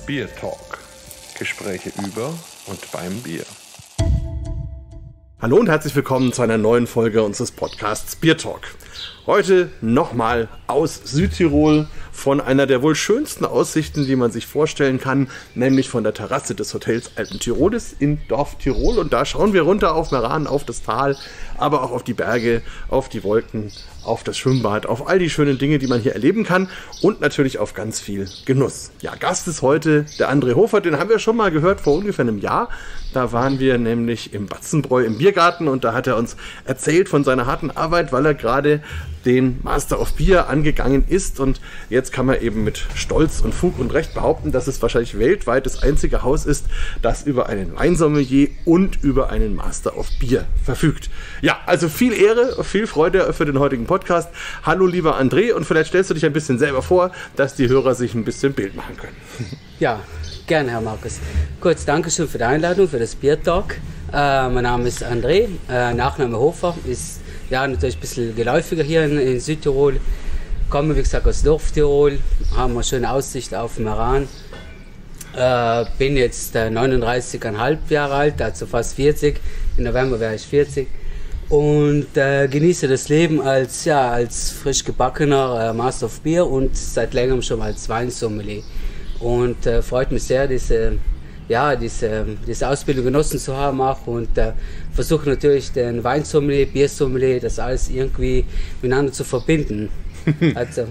Beer Talk. Gespräche über und beim Bier. Hallo und herzlich willkommen zu einer neuen Folge unseres Podcasts Beer Talk. Heute nochmal aus Südtirol von einer der wohl schönsten Aussichten, die man sich vorstellen kann, nämlich von der Terrasse des Hotels Alpen Tirolis in Dorf Tirol. Und da schauen wir runter auf Meran, auf das Tal, aber auch auf die Berge, auf die Wolken, auf das Schwimmbad, auf all die schönen Dinge, die man hier erleben kann und natürlich auf ganz viel Genuss. Ja, Gast ist heute der André Hofer, den haben wir schon mal gehört vor ungefähr einem Jahr. Da waren wir nämlich im Batzenbräu im Biergarten und da hat er uns erzählt von seiner harten Arbeit, weil er gerade den Master of Beer angegangen ist und jetzt kann man eben mit Stolz und Fug und Recht behaupten, dass es wahrscheinlich weltweit das einzige Haus ist, das über einen Weinsommelier und über einen Master of Beer verfügt. Ja, also viel Ehre, viel Freude für den heutigen Podcast. Hallo lieber André und vielleicht stellst du dich ein bisschen selber vor, dass die Hörer sich ein bisschen Bild machen können. Ja, gerne Herr Markus. Kurz Dankeschön für die Einladung, für das Beer Talk. Mein Name ist André, Nachname Hofer, ist ja natürlich ein bisschen geläufiger hier in Südtirol. Komme wie gesagt aus Dorf Tirol, haben eine schöne Aussicht auf Meran. Bin jetzt 39,5 Jahre alt, also fast 40. Im November wäre ich 40. Und genieße das Leben als frisch gebackener Master of Beer und seit längerem schon als Weinsommelier. Und freut mich sehr, diese Ausbildung genossen zu haben auch und versuche natürlich den Weinsommelier, Biersommelier, das alles irgendwie miteinander zu verbinden. Also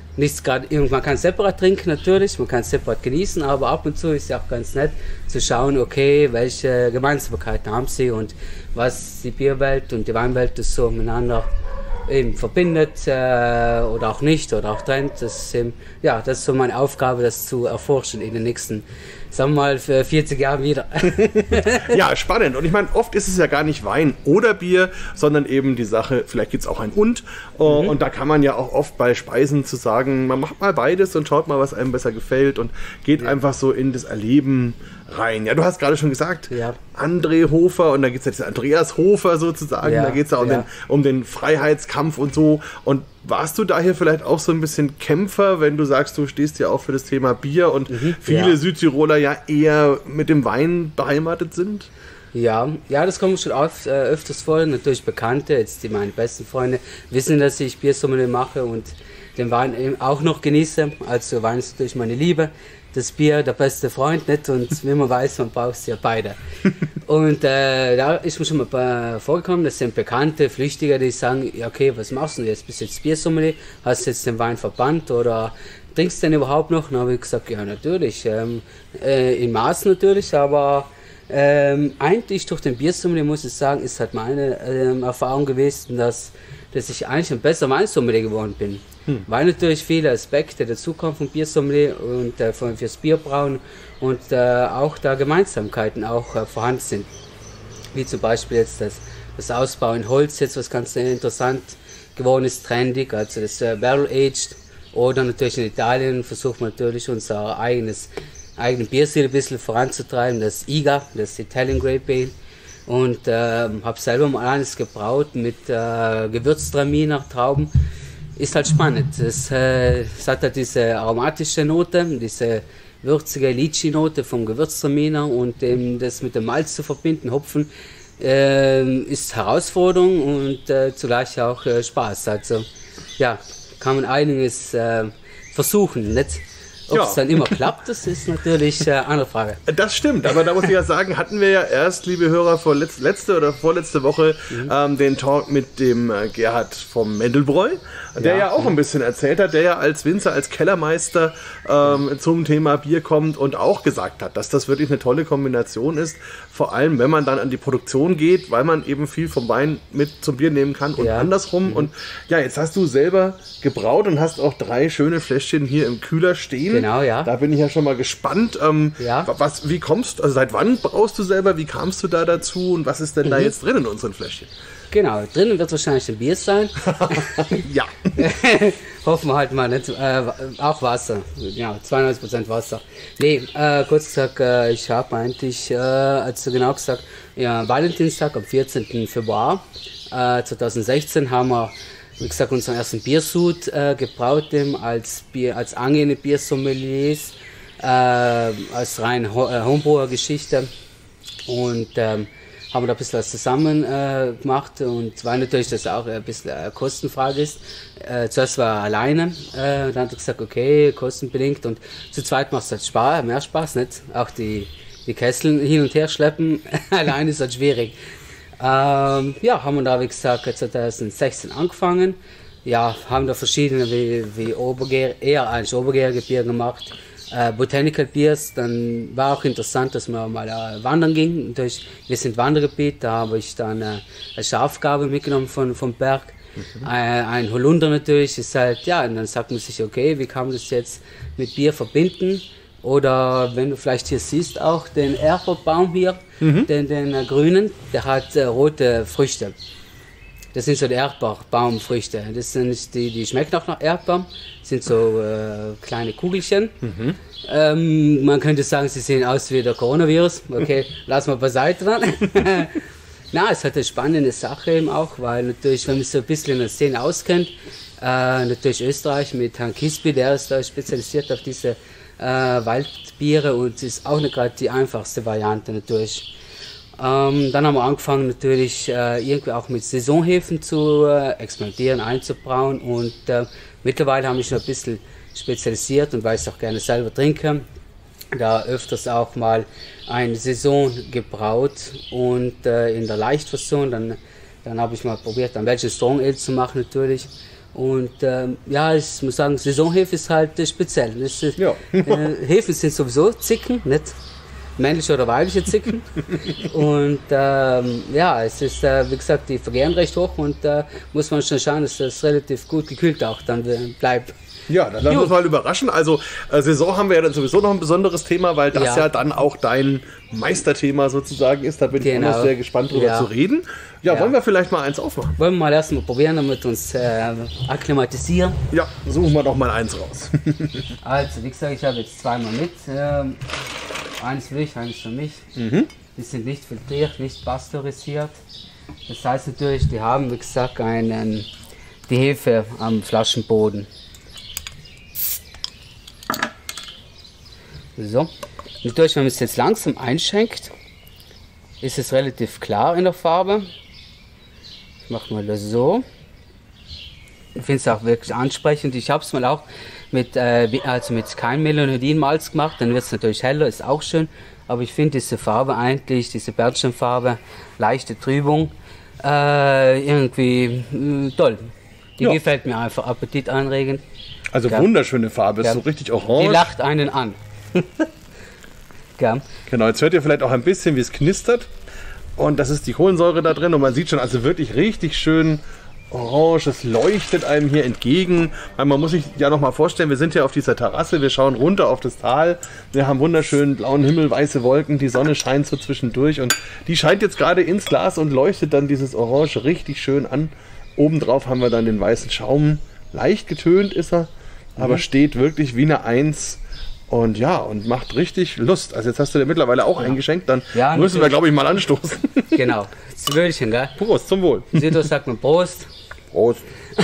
man kann separat trinken natürlich, man kann separat genießen, aber ab und zu ist es auch ganz nett zu schauen, okay, welche Gemeinsamkeiten haben sie und was die Bierwelt und die Weinwelt das so miteinander eben verbindet oder auch nicht oder auch trennt. Das ist so meine Aufgabe, das zu erforschen in den nächsten, sagen wir mal, 40 Jahren wieder. Ja, spannend. Und ich meine, oft ist es ja gar nicht Wein oder Bier, sondern eben die Sache, vielleicht gibt es auch ein Und. Und da kann man ja auch oft bei Speisen zu sagen, man macht mal beides und schaut mal, was einem besser gefällt und geht einfach so in das Erleben rein. Ja, du hast gerade schon gesagt, André Hofer und da gibt es jetzt Andreas Hofer sozusagen, da geht es ja um den Freiheitskampf und so. Und warst du daher vielleicht auch so ein bisschen Kämpfer, wenn du sagst, du stehst ja auch für das Thema Bier und viele Südtiroler ja eher mit dem Wein beheimatet sind? Ja, das kommt schon öfters vor. Natürlich Bekannte, jetzt meine besten Freunde, wissen, dass ich Biersommelier mache und den Wein eben auch noch genieße. Also Wein ist natürlich meine Liebe. Das Bier der beste Freund, nicht? Und wie man weiß, man braucht es ja beide. Und da ist mir schon mal vorgekommen, das sind bekannte Flüchtiger, die sagen, ja, okay, was machst du jetzt? Bist du jetzt Biersommelier? Hast du jetzt den Wein verbannt oder trinkst du den überhaupt noch? Dann habe ich gesagt, ja, natürlich, in Maß natürlich, aber eigentlich durch den Biersommelier, muss ich sagen, ist halt meine Erfahrung gewesen, dass ich eigentlich ein besserer Weinsommelier geworden bin. Weil natürlich viele Aspekte dazukommen vom Biersommelier und fürs Bierbrauen und auch da Gemeinsamkeiten auch vorhanden sind. Wie zum Beispiel jetzt das Ausbau in Holz, jetzt was ganz interessant geworden ist, trendig, also das Barrel Aged. Oder natürlich in Italien versucht man natürlich unser eigenen Bierstil ein bisschen voranzutreiben, das IGA, das Italian Grape Ale. Und habe selber mal eines gebraut mit Gewürztraminer Trauben. Ist halt spannend. Es hat halt diese aromatische Note, diese würzige Lychee-Note vom Gewürztraminer und das mit dem Malz zu verbinden, Hopfen, ist Herausforderung und zugleich auch Spaß. Also ja, kann man einiges versuchen, nicht? Ob es dann immer klappt, das ist natürlich eine andere Frage. Das stimmt, aber da muss ich ja sagen, hatten wir ja erst, liebe Hörer, letzte oder vorletzte Woche den Talk mit dem Gerhard vom Mendelbräu, der ja auch ein bisschen erzählt hat, der ja als Winzer, als Kellermeister zum Thema Bier kommt und auch gesagt hat, dass das wirklich eine tolle Kombination ist, vor allem wenn man dann an die Produktion geht, weil man eben viel vom Wein mit zum Bier nehmen kann und andersrum. Und ja, jetzt hast du selber gebraut und hast auch 3 schöne Fläschchen hier im Kühler stehen. Genau, ja. Da bin ich ja schon mal gespannt. Wie kommst du, also seit wann brauchst du selber, wie kamst du da dazu und was ist denn da jetzt drin in unseren Fläschchen? Genau, drinnen wird wahrscheinlich ein Bier sein. Ja. Hoffen wir halt mal nicht. Auch Wasser, ja, 92% Wasser. Nee, kurz gesagt, ich habe eigentlich, also genau gesagt, Valentinstag am 14. Februar 2016 haben wir, wie gesagt, unseren ersten Biersud gebraut als angehende Biersommeliers als rein Homebrewer-Geschichte. Und haben da ein bisschen was zusammen gemacht und weil natürlich das auch ein bisschen eine Kostenfrage ist. Zuerst war er alleine, dann hat er gesagt, okay, kostenbedingt und zu zweit macht es halt mehr Spaß, nicht? Auch die Kessel hin und her schleppen, alleine ist halt schwierig. Haben wir da, wie gesagt, 2016 angefangen. Ja, haben da verschiedene wie eher eigentlich obergärige Bier gemacht. Botanical Beers, dann war auch interessant, dass man mal wandern ging. Wir sind Wandergebiet, da habe ich dann eine Schafgabe mitgenommen vom Berg. Ein Holunder natürlich, ist halt, ja, und dann sagt man sich, okay, wie kann man das jetzt mit Bier verbinden? Oder wenn du vielleicht hier siehst, auch den Erdbeerbaum hier, den grünen, der hat rote Früchte. Das sind so die Erdbeerbaumfrüchte. Das sind die schmecken auch nach Erdbeeren. Das sind so kleine Kugelchen. Man könnte sagen, sie sehen aus wie der Coronavirus. Okay, lassen wir beiseite dran. Na, es hat eine spannende Sache eben auch, weil natürlich, wenn man sich so ein bisschen in der Szene auskennt, natürlich Österreich mit Herrn Kisby, der ist da spezialisiert auf diese Waldbiere und es ist auch nicht gerade die einfachste Variante natürlich. Dann haben wir angefangen natürlich irgendwie auch mit Saisonhefen zu experimentieren, einzubrauen und mittlerweile habe ich noch ein bisschen spezialisiert und weil ich es auch gerne selber trinke, da öfters auch mal eine Saison gebraut und in der Leichtversion, dann habe ich mal probiert, dann welche Strong Ale zu machen natürlich. Und ich muss sagen, Saisonhefe ist halt speziell. Hefen sind sowieso Zicken, nicht männliche oder weibliche Zicken. Und es ist, wie gesagt, die vergären recht hoch und da muss man schon schauen, dass das relativ gut gekühlt auch dann bleibt. Ja, dann lassen wir uns mal überraschen. Also Saison haben wir ja dann sowieso noch ein besonderes Thema, weil das ja dann auch dein Meisterthema sozusagen ist. Da bin ich auch noch sehr gespannt drüber zu reden. Ja, wollen wir vielleicht mal eins aufmachen? Wollen wir mal erstmal probieren, damit wir uns akklimatisieren. Ja, suchen wir doch mal eins raus. Also, wie gesagt, ich habe jetzt zweimal mit. Eins für dich, eins für mich. Die sind nicht filtriert, nicht pasteurisiert. Das heißt natürlich, die haben, wie gesagt, die Hefe am Flaschenboden. So, natürlich, wenn man es jetzt langsam einschenkt, ist es relativ klar in der Farbe. Ich mache mal das so. Ich finde es auch wirklich ansprechend. Ich habe es mal auch mit kein Melonidin-Malz gemacht, dann wird es natürlich heller, ist auch schön. Aber ich finde diese Farbe eigentlich, diese Bernsteinfarbe, leichte Trübung, irgendwie toll. Die gefällt mir einfach, appetitanregend. Also wunderschöne Farbe, ist so richtig orange. Die lacht einen an. Genau, jetzt hört ihr vielleicht auch ein bisschen, wie es knistert. Und das ist die Kohlensäure da drin und man sieht schon, also wirklich richtig schön orange, es leuchtet einem hier entgegen. Weil man muss sich ja noch mal vorstellen, wir sind hier auf dieser Terrasse, wir schauen runter auf das Tal, wir haben wunderschönen blauen Himmel, weiße Wolken, die Sonne scheint so zwischendurch und die scheint jetzt gerade ins Glas und leuchtet dann dieses Orange richtig schön an. Obendrauf haben wir dann den weißen Schaum, leicht getönt ist er, aber steht wirklich wie eine Eins. Und und macht richtig Lust. Also jetzt hast du dir mittlerweile auch eingeschenkt, dann müssen wir, glaube ich, mal anstoßen. Genau, Zwölchen, gell? Prost, zum Wohl. Südos sagt man Prost. Prost.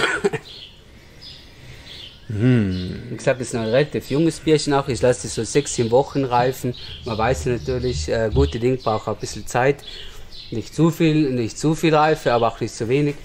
Wie gesagt, das ist ein relativ junges Bierchen auch. Ich lasse es so 6-7 Wochen reifen. Man weiß natürlich, gute Dinge brauchen ein bisschen Zeit. Nicht zu viel Reife, aber auch nicht zu wenig.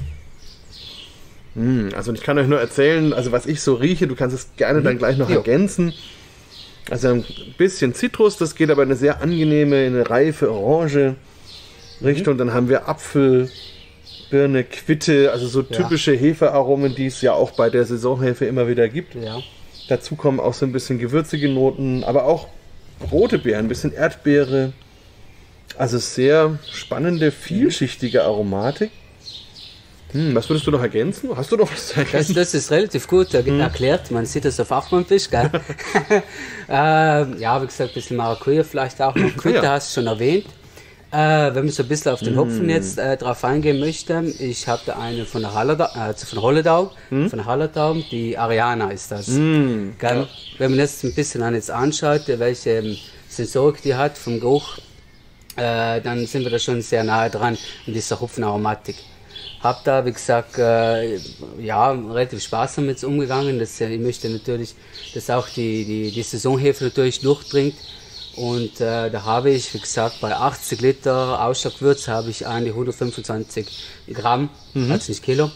Also ich kann euch nur erzählen, also was ich so rieche, du kannst es gerne dann gleich noch ergänzen. Also ein bisschen Zitrus, das geht aber in eine sehr angenehme, eine reife Orange Richtung. Dann haben wir Apfel, Birne, Quitte, also so typische Hefearomen, die es ja auch bei der Saisonhefe immer wieder gibt. Ja. Dazu kommen auch so ein bisschen gewürzige Noten, aber auch rote Beeren, ein bisschen Erdbeere. Also sehr spannende, vielschichtige Aromatik. Was würdest du noch ergänzen? Hast du noch was zu ergänzen? Das ist relativ gut erklärt. Man sieht das auf Fachmanntisch, gell? Wie gesagt, ein bisschen Maracuja vielleicht auch noch. Quitte hast du schon erwähnt. Wenn man so ein bisschen auf den Hopfen jetzt drauf eingehen möchte, ich habe da eine von der Hallertau, die Ariana ist das. Wenn man jetzt ein bisschen jetzt anschaut, welche Sensorik die hat vom Geruch, dann sind wir da schon sehr nahe dran an dieser Hopfenaromatik. habe da, wie gesagt, relativ Spaß damit umgegangen. Ich möchte natürlich, dass auch die Saisonhefe natürlich durchdringt. Und da habe ich, wie gesagt, bei 80 Liter Ausschlaggewürz habe ich an die 125 Gramm, also nicht Kilo.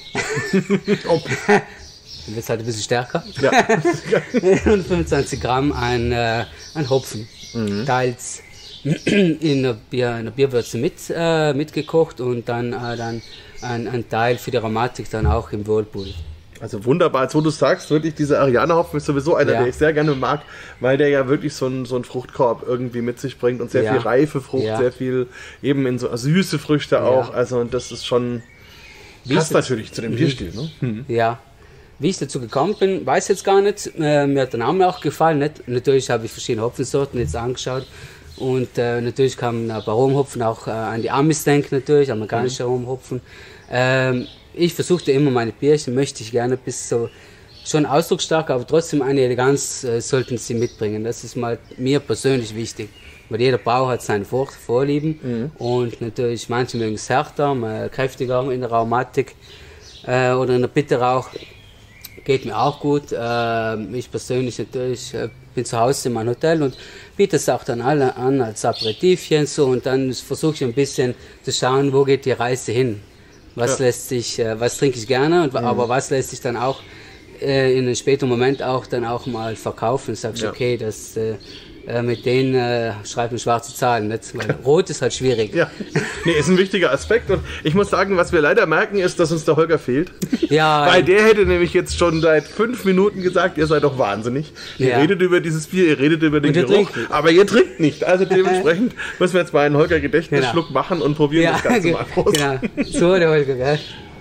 Dann wird es halt ein bisschen stärker. Ja. 125 Gramm an Hopfen. Teils in einer Bierwürze mitgekocht und dann ein Teil für die Aromatik dann auch im Whirlpool. Also wunderbar, als wo du sagst, wirklich dieser Ariane-Hopfen ist sowieso einer, der ich sehr gerne mag, weil der ja wirklich so einen Fruchtkorb irgendwie mit sich bringt und sehr viel reife Frucht, sehr viel eben in so süße Früchte auch. Also und das ist schon passt natürlich zu dem Bierstil. Ne? Ja. Wie ich dazu gekommen bin, weiß ich jetzt gar nicht. Mir hat der Name auch gefallen. Nicht? Natürlich habe ich verschiedene Hopfensorten jetzt angeschaut. Und natürlich kam ein paar Aromhopfen auch an die Amis denken, natürlich, amerikanische Aromhopfen. Ich versuchte immer meine Bierchen, möchte ich gerne bis so schon ausdrucksstark, aber trotzdem eine Eleganz sollten sie mitbringen. Das ist mal mir persönlich wichtig. Weil jeder Brauer hat seine Vorlieben. Und natürlich, manche mögen es härter, mal kräftiger in der Aromatik oder in der Bitterrauch. Geht mir auch gut. Ich persönlich natürlich bin zu Hause in meinem Hotel und biete es auch dann alle an als Aperitivchen so und dann versuche ich ein bisschen zu schauen, wo geht die Reise hin. Was was trinke ich gerne, aber was lässt sich dann auch in einem späteren Moment auch mal verkaufen. Sagst okay, das mit denen schreibt man schwarze Zahlen, nicht? Weil Rot ist halt schwierig. Ja, nee, ist ein wichtiger Aspekt und ich muss sagen, was wir leider merken ist, dass uns der Holger fehlt. Ja. Weil der hätte nämlich jetzt schon seit 5 Minuten gesagt, ihr seid doch wahnsinnig. Ihr redet über dieses Bier, ihr redet über den Geruch, aber ihr trinkt nicht. Also dementsprechend müssen wir jetzt mal einen Holger Gedächtnisschluck machen und probieren das Ganze mal aus. Genau, so der Holger, gell?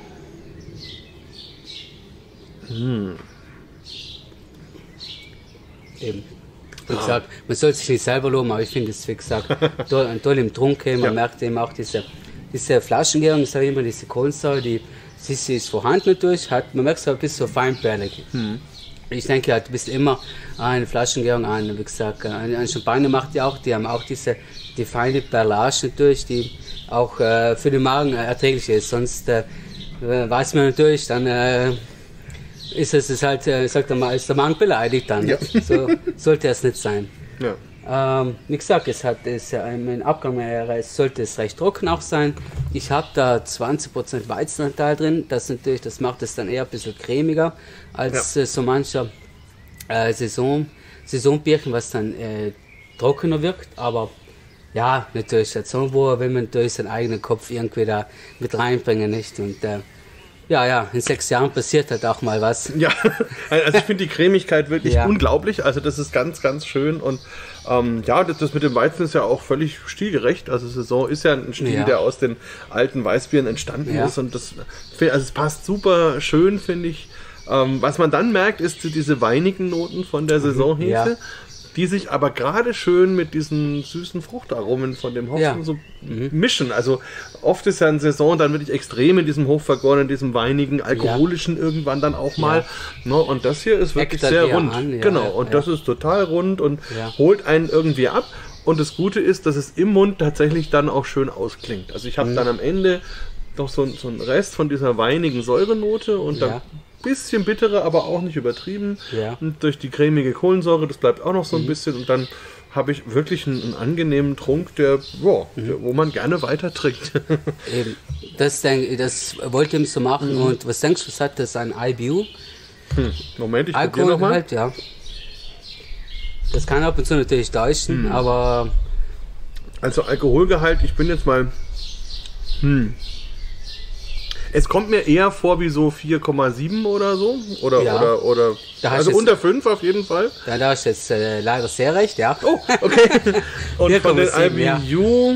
Eben. Wie gesagt, man soll sich nicht selber loben, aber ich finde es, wie gesagt, toll im Trunk. Man merkt eben auch diese Flaschengärung, ich sage immer, diese Kohlensäure, sie ist vorhanden natürlich, man merkt es auch ein bisschen so feinperlig. Ich denke halt, du bist immer eine Flaschengärung an, wie gesagt, ein Champagner macht die haben auch die feine Perlage natürlich, die auch für den Magen erträglich ist, sonst weiß man natürlich, dann ist halt, sagt er mal, ist der Magen beleidigt dann. Ja. So sollte es nicht sein. Ja. Wie gesagt, im Abgang sollte es recht trocken auch sein. Ich habe da 20% Weizenanteil drin. Das macht es dann eher ein bisschen cremiger als so mancher Saisonbierchen, was dann trockener wirkt. Aber ja, natürlich, so will man natürlich seinen eigenen Kopf irgendwie da mit reinbringen, nicht? Und in 6 Jahren passiert halt auch mal was. Ja, also ich finde die Cremigkeit wirklich unglaublich. Also das ist ganz, ganz schön. Und das mit dem Weizen ist ja auch völlig stilgerecht. Also Saison ist ja ein Stil, der aus den alten Weißbieren entstanden ist. Und es passt super schön, finde ich. Was man dann merkt, ist diese weinigen Noten von der Saisonhefe. Die sich aber gerade schön mit diesen süßen Fruchtaromen von dem Hopfen mischen. Also oft ist ja eine Saison dann wirklich extrem in diesem hochvergorenen, diesem weinigen, alkoholischen irgendwann dann auch mal. No, und das hier ist wirklich sehr rund. Das ist total rund und holt einen irgendwie ab. Und das Gute ist, dass es im Mund tatsächlich dann auch schön ausklingt. Also ich habe dann am Ende noch so einen Rest von dieser weinigen Säurenote und dann bisschen bittere, aber auch nicht übertrieben. Ja. Und durch die cremige Kohlensäure, das bleibt auch noch so ein bisschen. Und dann habe ich wirklich einen angenehmen Trunk, wo man gerne weiter trinkt. Eben. Das wollte ich so machen. Und was denkst du, was hat das an IBU? Moment, ich probiere nochmal. Halt, ja. Das kann ab und zu natürlich täuschen, aber... Also Alkoholgehalt, ich bin jetzt mal... Es kommt mir eher vor wie so 4,7 oder so. Oder also unter 5 auf jeden Fall. Ja, da hast du jetzt leider sehr recht, ja. Oh, okay. Und von den IBU...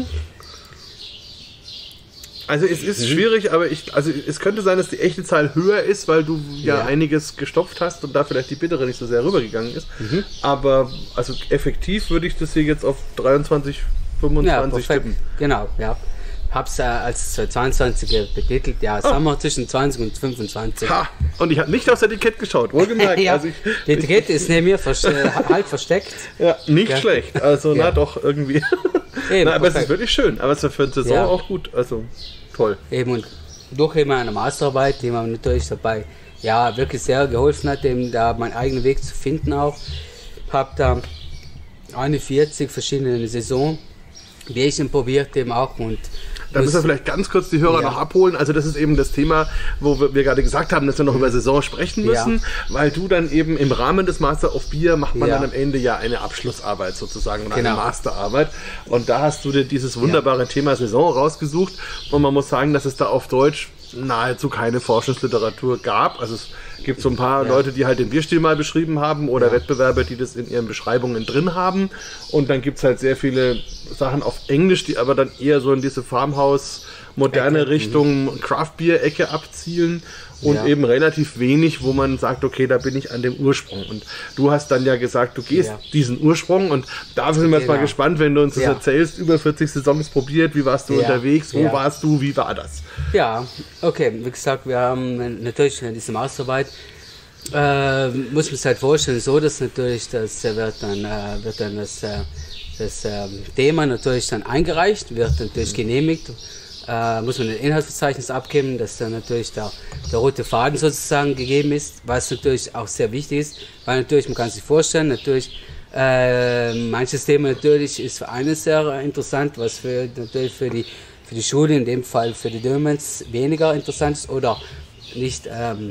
Also es ist schwierig, aber es könnte sein, dass die echte Zahl höher ist, weil du einiges gestopft hast und da vielleicht die bittere nicht so sehr rübergegangen ist. Aber also effektiv würde ich das hier jetzt auf 23, 25 tippen. Genau, ja. Hab's als 22er betitelt, sagen wir zwischen 20 und 25. Ha! Und ich habe nicht aufs Etikett geschaut, wohlgemerkt. Also die Etikette ist neben mir halb versteckt. Ja, nicht schlecht. Also na doch, irgendwie. Eben, aber es ist wirklich schön. Aber es ist für eine Saison auch gut. Also toll. Eben, und durch eben eine Masterarbeit, die mir natürlich dabei ja, wirklich sehr geholfen hat, eben da meinen eigenen Weg zu finden auch. Habe da 41 verschiedene Saison Bierchen probiert eben auch und da müssen wir vielleicht ganz kurz die Hörer noch abholen. Also das ist eben das Thema, wo wir gerade gesagt haben, dass wir noch über Saison sprechen müssen, weil du dann eben im Rahmen des Master of Beer macht man dann am Ende ja eine Abschlussarbeit sozusagen oder eine Masterarbeit. Und da hast du dir dieses wunderbare Thema Saison rausgesucht und man muss sagen, dass es da auf Deutsch nahezu keine Forschungsliteratur gab. Also es gibt so ein paar Leute, die halt den Bierstil mal beschrieben haben oder Wettbewerber, die das in ihren Beschreibungen drin haben. Und dann gibt es halt sehr viele Sachen auf Englisch, die aber dann eher so in diese Farmhouse moderne Richtung Craft-Bier-Ecke abzielen und eben relativ wenig, wo man sagt, okay, da bin ich an dem Ursprung. Und du hast dann ja gesagt, du gehst diesen Ursprung und da sind wir jetzt mal gespannt, wenn du uns das erzählst, über 40 Saisons probiert, wie warst du unterwegs, wo warst du, wie war das? Ja, okay, wie gesagt, wir haben natürlich diese Masterarbeit, muss man sich halt vorstellen, so dass natürlich, das wird dann das Thema natürlich dann eingereicht, wird natürlich genehmigt, muss man ein Inhaltsverzeichnis abgeben, dass dann natürlich der rote Faden sozusagen gegeben ist, was natürlich auch sehr wichtig ist, weil natürlich, man kann sich vorstellen, natürlich manches Thema natürlich ist für einen sehr interessant, was natürlich für die Schule, in dem Fall für die Dömens, weniger interessant ist oder nicht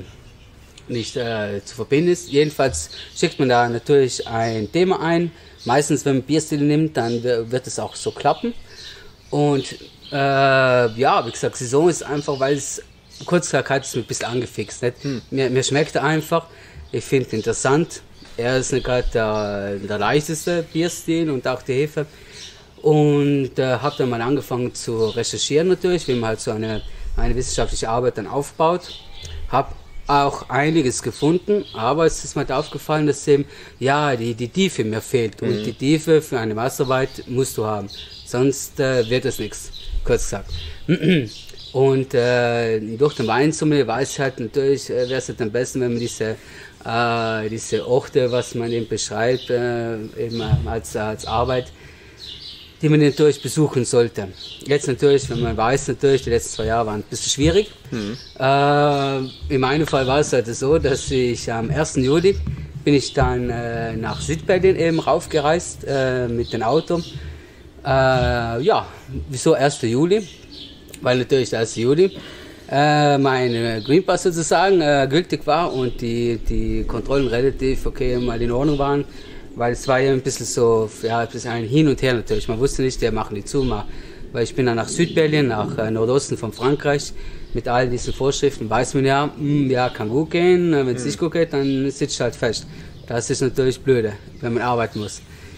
zu verbinden ist. Jedenfalls schickt man da natürlich ein Thema ein. Meistens, wenn man Bierstil nimmt, dann wird es auch so klappen. Und wie gesagt, Saison ist einfach, weil es kurz gesagt hat, es mich ein bisschen angefixt. Nicht? Mir schmeckt er einfach. Ich finde es interessant. Er ist nicht gerade der leichteste Bierstil und auch die Hefe. Und habe dann mal angefangen zu recherchieren natürlich, wie man halt so eine wissenschaftliche Arbeit dann aufbaut. Habe auch einiges gefunden, aber es ist mir halt aufgefallen, dass eben, die Tiefe mir fehlt. Und die Tiefe für eine Masterarbeit musst du haben, sonst wird es nichts, kurz gesagt. Und durch den Weinsommelier weiß ich halt natürlich, wäre es halt am besten, wenn man diese Orte, was man eben beschreibt, eben als Arbeit, die man natürlich besuchen sollte. Jetzt natürlich, wenn man weiß, natürlich, die letzten 2 Jahre waren ein bisschen schwierig. In meinem Fall war es halt so, dass ich am 1. Juli bin ich dann nach Südberlin eben raufgereist mit dem Auto. Wieso 1. Juli? Weil natürlich der 1. Juli mein Green Pass sozusagen gültig war und die Kontrollen relativ mal in Ordnung waren. Weil es war ja ein bisschen so, ein bisschen ein Hin und Her natürlich. Man wusste nicht, machen die zu, weil ich bin dann nach Südberlin, nach Nordosten von Frankreich, mit all diesen Vorschriften, weiß man kann gut gehen, wenn es nicht gut geht, dann sitzt halt fest. Das ist natürlich blöde, wenn man arbeiten muss.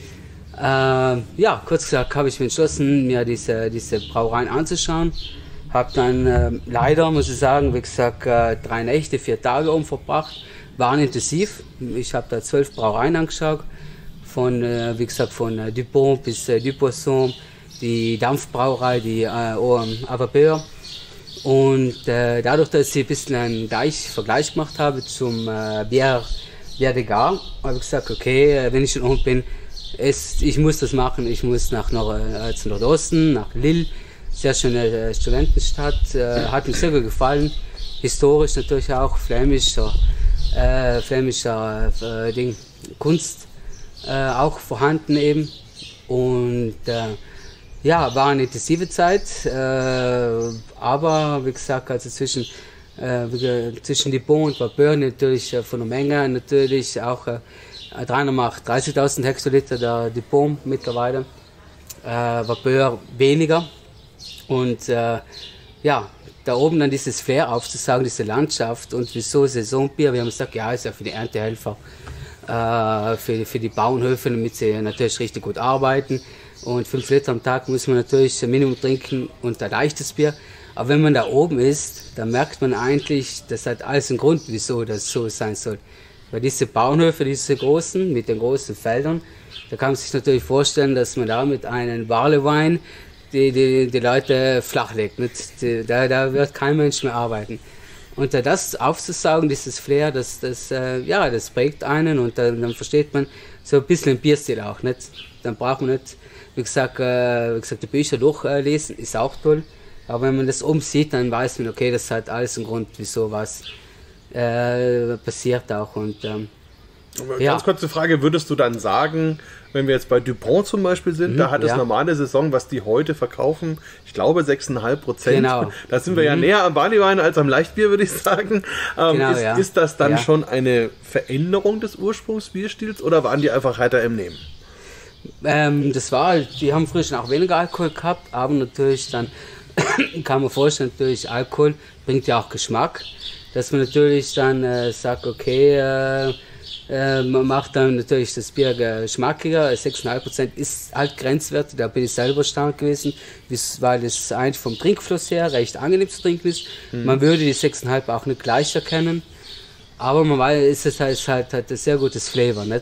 Kurz gesagt, habe ich mich entschlossen, mir diese Brauereien anzuschauen. Habe dann leider, muss ich sagen, wie gesagt, 3 Nächte, 4 Tage verbracht, waren intensiv. Ich habe da 12 Brauereien angeschaut. Von Dupont bis Dupoisson, die Dampfbrauerei, die Avapeur. Und dadurch, dass ich ein bisschen einen Vergleich gemacht habe zum Bière de Gare, habe ich gesagt, okay, wenn ich schon unten bin, ich muss das machen, ich muss nach Nordosten, nach Lille, sehr schöne Studentenstadt, hat mir sehr gut gefallen, historisch natürlich auch, flämischer Kunst auch vorhanden eben und war eine intensive Zeit, aber wie gesagt, also zwischen Dupont und Vapeur natürlich von der Menge natürlich auch 30.000 Hektoliter der Dupont mittlerweile, Vapeur weniger und da oben dann dieses Flair aufzusagen, diese Landschaft und wieso Saisonbier, wir haben gesagt, ist ja für die Erntehelfer, für die Bauernhöfe, damit sie natürlich richtig gut arbeiten und 5 Liter am Tag muss man natürlich Minimum trinken und ein leichtes Bier, aber wenn man da oben ist, dann merkt man eigentlich, das hat alles einen Grund, wieso das so sein soll. Weil diese Bauernhöfe, diese großen, mit den großen Feldern, da kann man sich natürlich vorstellen, dass man da mit einem Barleywein die Leute flachlegt. Da wird kein Mensch mehr arbeiten. Und das aufzusaugen, dieses Flair, das prägt einen und dann versteht man so ein bisschen den Bierstil auch. Nicht? Dann braucht man nicht, wie gesagt, die Bücher durchlesen, ist auch toll. Aber wenn man das umsieht, dann weiß man, okay, das hat alles einen Grund, wieso was passiert auch. Und Ganz kurze Frage, würdest du dann sagen, wenn wir jetzt bei Dupont zum Beispiel sind, da hat es normale Saison, was die heute verkaufen, ich glaube 6,5%. Genau. Da sind wir ja näher am Barleywein als am Leichtbier, würde ich sagen. Ist das dann schon eine Veränderung des Ursprungsbierstils oder waren die einfach heiter im Nehmen? Die haben früher schon auch weniger Alkohol gehabt, aber natürlich dann kann man vorstellen, natürlich Alkohol bringt ja auch Geschmack, dass man natürlich dann sagt, okay, man macht dann natürlich das Bier geschmackiger. 6,5% ist halt grenzwert, da bin ich selber stark gewesen, weil es eigentlich vom Trinkfluss her recht angenehm zu trinken ist. Man würde die 6,5 auch nicht gleich erkennen, aber man weiß, es hat ein sehr gutes Flavor, nicht?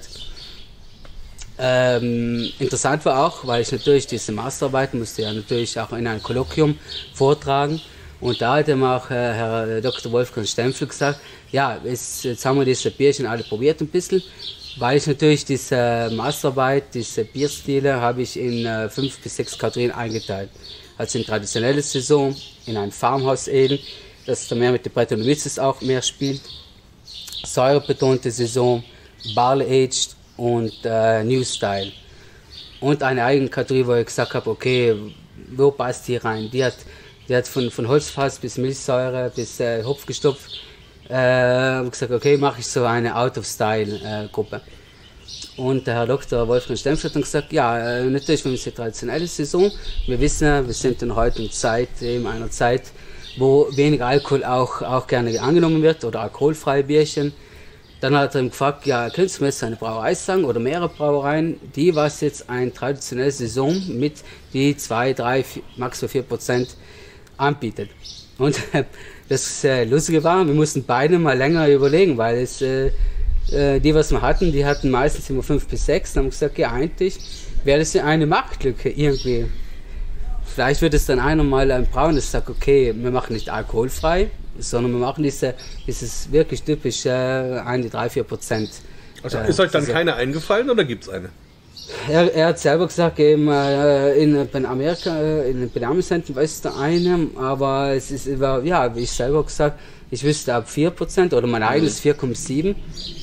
Interessant war auch, weil ich natürlich diese Masterarbeit musste ja natürlich auch in einem Kolloquium vortragen. Und da hat mir auch Herr Dr. Wolfgang Stempfel gesagt, ja, jetzt haben wir diese Bierchen alle probiert ein bisschen, weil ich natürlich diese Masterarbeit, diese Bierstile habe ich in 5 bis 6 Kategorien eingeteilt. Also in traditionelle Saison, in ein Farmhouse Eden, das da mehr mit der Brettanomyces auch mehr spielt, säurebetonte Saison, Barley Aged und New Style. Und eine eigene Kategorie, wo ich gesagt habe, okay, wo passt die rein? Die hat von Holzfass bis Milchsäure bis Hopfgestopf gesagt, okay, mache ich so eine Out-of-Style-Gruppe. Und der Herr Dr. Wolfgang Stempfel hat dann gesagt, ja, natürlich, wir haben diese traditionelle Saison. Wir wissen, wir sind in der heutigen Zeit, eben einer Zeit, wo wenig Alkohol auch gerne angenommen wird oder alkoholfreie Bierchen. Dann hat er ihm gefragt, ja, könntest du mir jetzt eine Brauerei sagen oder mehrere Brauereien, die was jetzt eine traditionelle Saison mit die 2, 3, maximal 4% anbietet. Und das Lustige war, wir mussten beide mal länger überlegen, weil es die, was wir hatten, die hatten meistens immer 5 bis 6. Dann haben wir gesagt, ja, eigentlich wäre das ja eine Marktlücke irgendwie. Vielleicht wird es dann einer mal ein Brauen, das sagt, okay, wir machen nicht alkoholfrei, sondern wir machen dieses wirklich typisch 3-4%. Also ist euch dann keine eingefallen oder gibt es eine? Er hat selber gesagt, eben in Amerika, in den Benamenscentren weiß der eine, aber es ist wie ich selber gesagt, ich wüsste ab 4% oder mein eigenes 4,7.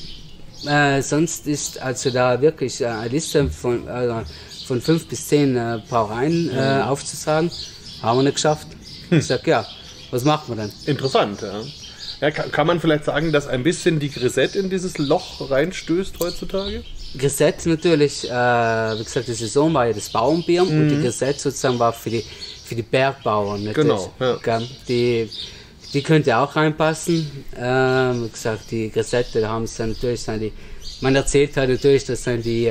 Sonst ist also da wirklich eine Liste von 5 bis 10 Brauereien aufzusagen, haben wir nicht geschafft. Ich sag, ja, was macht man dann? Interessant, ja. Ja, kann man vielleicht sagen, dass ein bisschen die Grisette in dieses Loch reinstößt heutzutage? Grisette natürlich, wie gesagt, die Saison war ja das Bauernbier und die Grisette sozusagen war für die Bergbauern. Natürlich. Genau, ja. Die könnte auch reinpassen. Wie gesagt, die Grisette, da haben es dann natürlich, man erzählt halt natürlich, dass dann die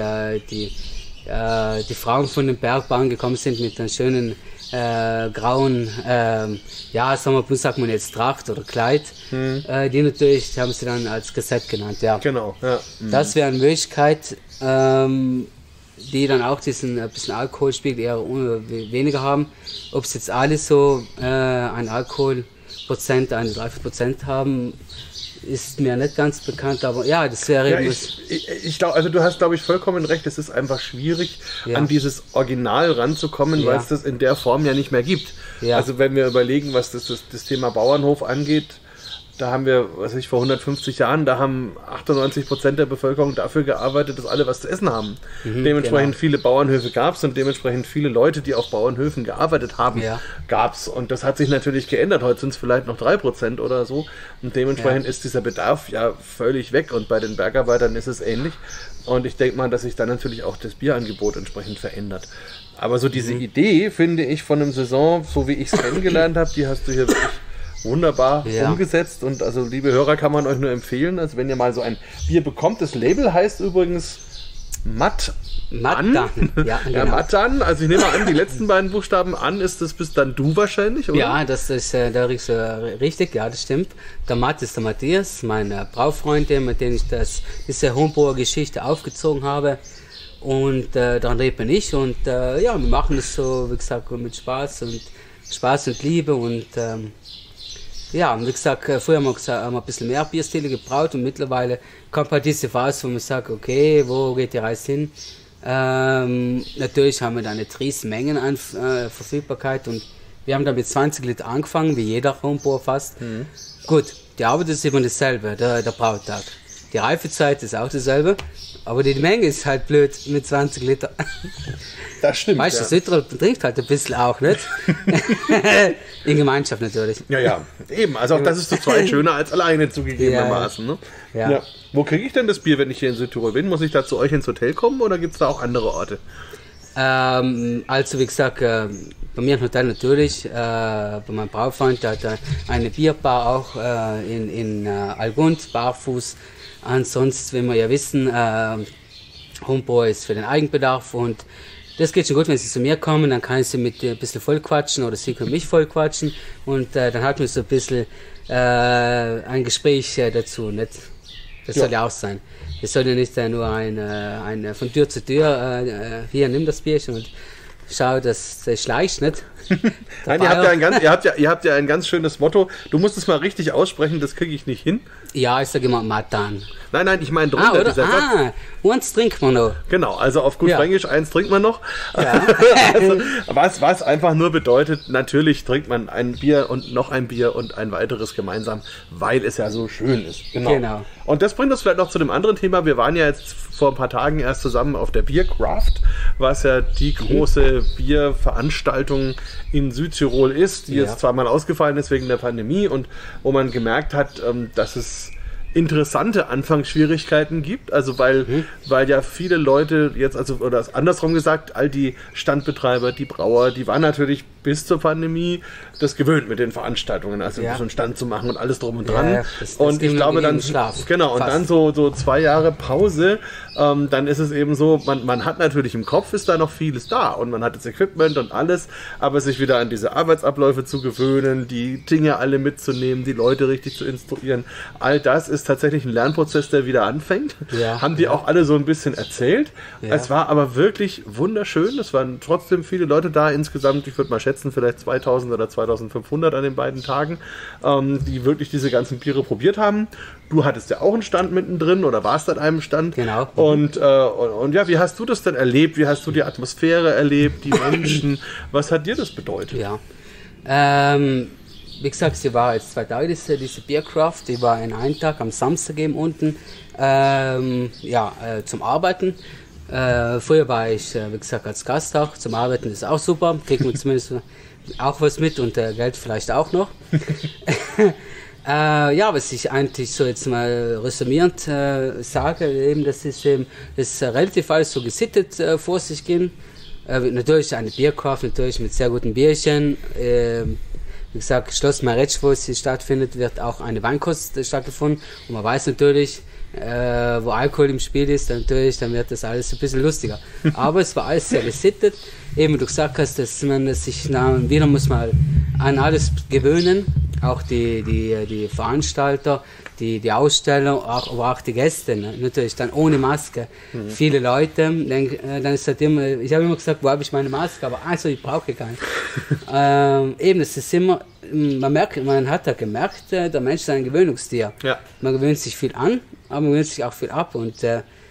Frauen von den Bergbauern gekommen sind mit einem schönen grauen, sagt man jetzt Tracht oder Kleid, die natürlich haben sie dann als Grisette genannt, ja. Genau, ja. Das wäre eine Möglichkeit, die dann auch diesen bisschen Alkoholspiegel eher weniger haben. Ob es jetzt alle so ein Alkoholprozent, 3% haben, ist mir nicht ganz bekannt, aber ja, das wäre... Ja, ich glaube, also du hast, glaube ich, vollkommen recht, es ist einfach schwierig, an dieses Original ranzukommen, weil es das in der Form ja nicht mehr gibt. Ja. Also wenn wir überlegen, was das Thema Bauernhof angeht, da haben wir, vor 150 Jahren, da haben 98% der Bevölkerung dafür gearbeitet, dass alle was zu essen haben. Dementsprechend viele Bauernhöfe gab es und dementsprechend viele Leute, die auf Bauernhöfen gearbeitet haben, gab es. Und das hat sich natürlich geändert. Heute sind es vielleicht noch 3% oder so. Und dementsprechend ist dieser Bedarf ja völlig weg. Und bei den Bergarbeitern ist es ähnlich. Und ich denke mal, dass sich dann natürlich auch das Bierangebot entsprechend verändert. Aber so diese Idee, finde ich, von einem Saison, so wie ich es kennengelernt habe, die hast du hier wirklich wunderbar umgesetzt. Und also, liebe Hörer, kann man euch nur empfehlen, also wenn ihr mal so ein Bier bekommt, das Label heißt übrigens Mattan. Ja, genau. Mattan. Also ich nehme mal an, die letzten beiden Buchstaben an, bist dann du wahrscheinlich, oder? Ja, das ist richtig, ja, das stimmt. Der Matt ist der Matthias, mein Braufreund, mit dem ich diese Homburger Geschichte aufgezogen habe. Und daran lebe ich. Und wir machen das so, wie gesagt, mit Spaß und Liebe. Und wie gesagt, früher haben wir ein bisschen mehr Bierstile gebraut und mittlerweile kommt halt diese Phase, wo man sagt, okay, wo geht die Reise hin? Natürlich haben wir da eine riesen Mengen an Verfügbarkeit und Wir haben da mit 20 Liter angefangen, wie jeder Homebauer fast. Gut, die Arbeit ist immer dasselbe, der Brautag. Die Reifezeit ist auch dasselbe, aber die Menge ist halt blöd mit 20 Liter. Das stimmt. Weißt du, Südtirol trinkt halt ein bisschen auch, nicht? In Gemeinschaft natürlich. Ja, eben. Also auch das ist zu zweit schöner als alleine zugegebenermaßen. Ne? Ja. Wo kriege ich denn das Bier, wenn ich hier in Südtirol bin? Muss ich da zu euch ins Hotel kommen oder gibt es da auch andere Orte? Also wie gesagt, bei mir im Hotel natürlich, bei meinem Braufreund, der hat eine Bierbar auch in Algund, barfuß. Ansonsten, wenn wir ja wissen, Homebauer ist für den Eigenbedarf und das geht schon gut, wenn sie zu mir kommen, dann kann ich sie mit ein bisschen voll quatschen oder sie können mich voll quatschen und dann hat man so ein bisschen ein Gespräch dazu. Nicht? Das soll ja auch sein. Es soll ja nicht nur ein von Tür zu Tür, hier, nimm das Bierchen und schau, dass du schleichst, nicht? Nein, ihr habt ja ein ganz schönes Motto. Du musst es mal richtig aussprechen, das kriege ich nicht hin. Ja, ich sage immer Matan. Nein, ich meine drunter dieser Satz. Eins trinkt man noch. Genau, also auf gut Fränkisch, eins trinkt man noch. Ja. Also, was einfach nur bedeutet, natürlich trinkt man ein Bier und noch ein Bier und ein weiteres gemeinsam, weil es ja so schön ist. Genau. Und das bringt uns vielleicht noch zu dem anderen Thema. Wir waren ja jetzt vor ein paar Tagen erst zusammen auf der Biercraft, was ja die große Bierveranstaltung in Südtirol ist, die jetzt zweimal ausgefallen ist wegen der Pandemie und wo man gemerkt hat, dass es interessante Anfangsschwierigkeiten gibt, also weil ja viele Leute jetzt, also oder andersrum gesagt, all die Standbetreiber, die Brauer, die waren natürlich bis zur Pandemie das gewöhnt mit den Veranstaltungen, also so einen Stand zu machen und alles drum und dran. Und ich glaube dann, genau, und dann so 2 Jahre Pause, dann ist es eben so, man hat natürlich im Kopf ist da noch vieles da und man hat das Equipment und alles, aber sich wieder an diese Arbeitsabläufe zu gewöhnen, die Dinge alle mitzunehmen, die Leute richtig zu instruieren, all das ist tatsächlich ein Lernprozess, der wieder anfängt. Haben die auch alle so ein bisschen erzählt. Es war aber wirklich wunderschön, es waren trotzdem viele Leute da, insgesamt, ich würde mal schätzen, vielleicht 2000 oder 2500 an den beiden Tagen, die wirklich diese ganzen Biere probiert haben. Du hattest ja auch einen Stand mittendrin oder warst an einem Stand. Genau. Und ja, wie hast du das denn erlebt? Wie hast du die Atmosphäre erlebt, die Menschen? Was hat dir das bedeutet? Ja, wie gesagt, sie war jetzt 2 Tage, diese Biercraft, die war in einem Tag am Samstag eben unten zum Arbeiten. Früher war ich, wie gesagt, als Gast auch. Zum Arbeiten ist auch super, kriegt man zumindest auch was mit und Geld vielleicht auch noch. Was ich eigentlich so jetzt mal resümierend sage, eben, das ist relativ alles so gesittet vor sich gehen. Natürlich eine Biercraft, natürlich mit sehr guten Bierchen. Wie gesagt, Schloss Maretsch, wo es stattfindet, wird auch eine Weinkost stattgefunden. Und man weiß natürlich, wo Alkohol im Spiel ist, dann wird das alles ein bisschen lustiger. Aber es war alles sehr gesittet. Eben, wie du gesagt hast, dass man sich wieder muss mal an alles gewöhnen. Auch die Veranstalter, die Aussteller, aber auch die Gäste, ne? Natürlich dann ohne Maske. Viele Leute, dann ist halt immer, ich habe immer gesagt, wo habe ich meine Maske, aber also ich brauche keine. Eben, es ist immer, man hat da gemerkt, der Mensch ist ein Gewöhnungstier. Ja. Man gewöhnt sich viel an, aber man gewöhnt sich auch viel ab und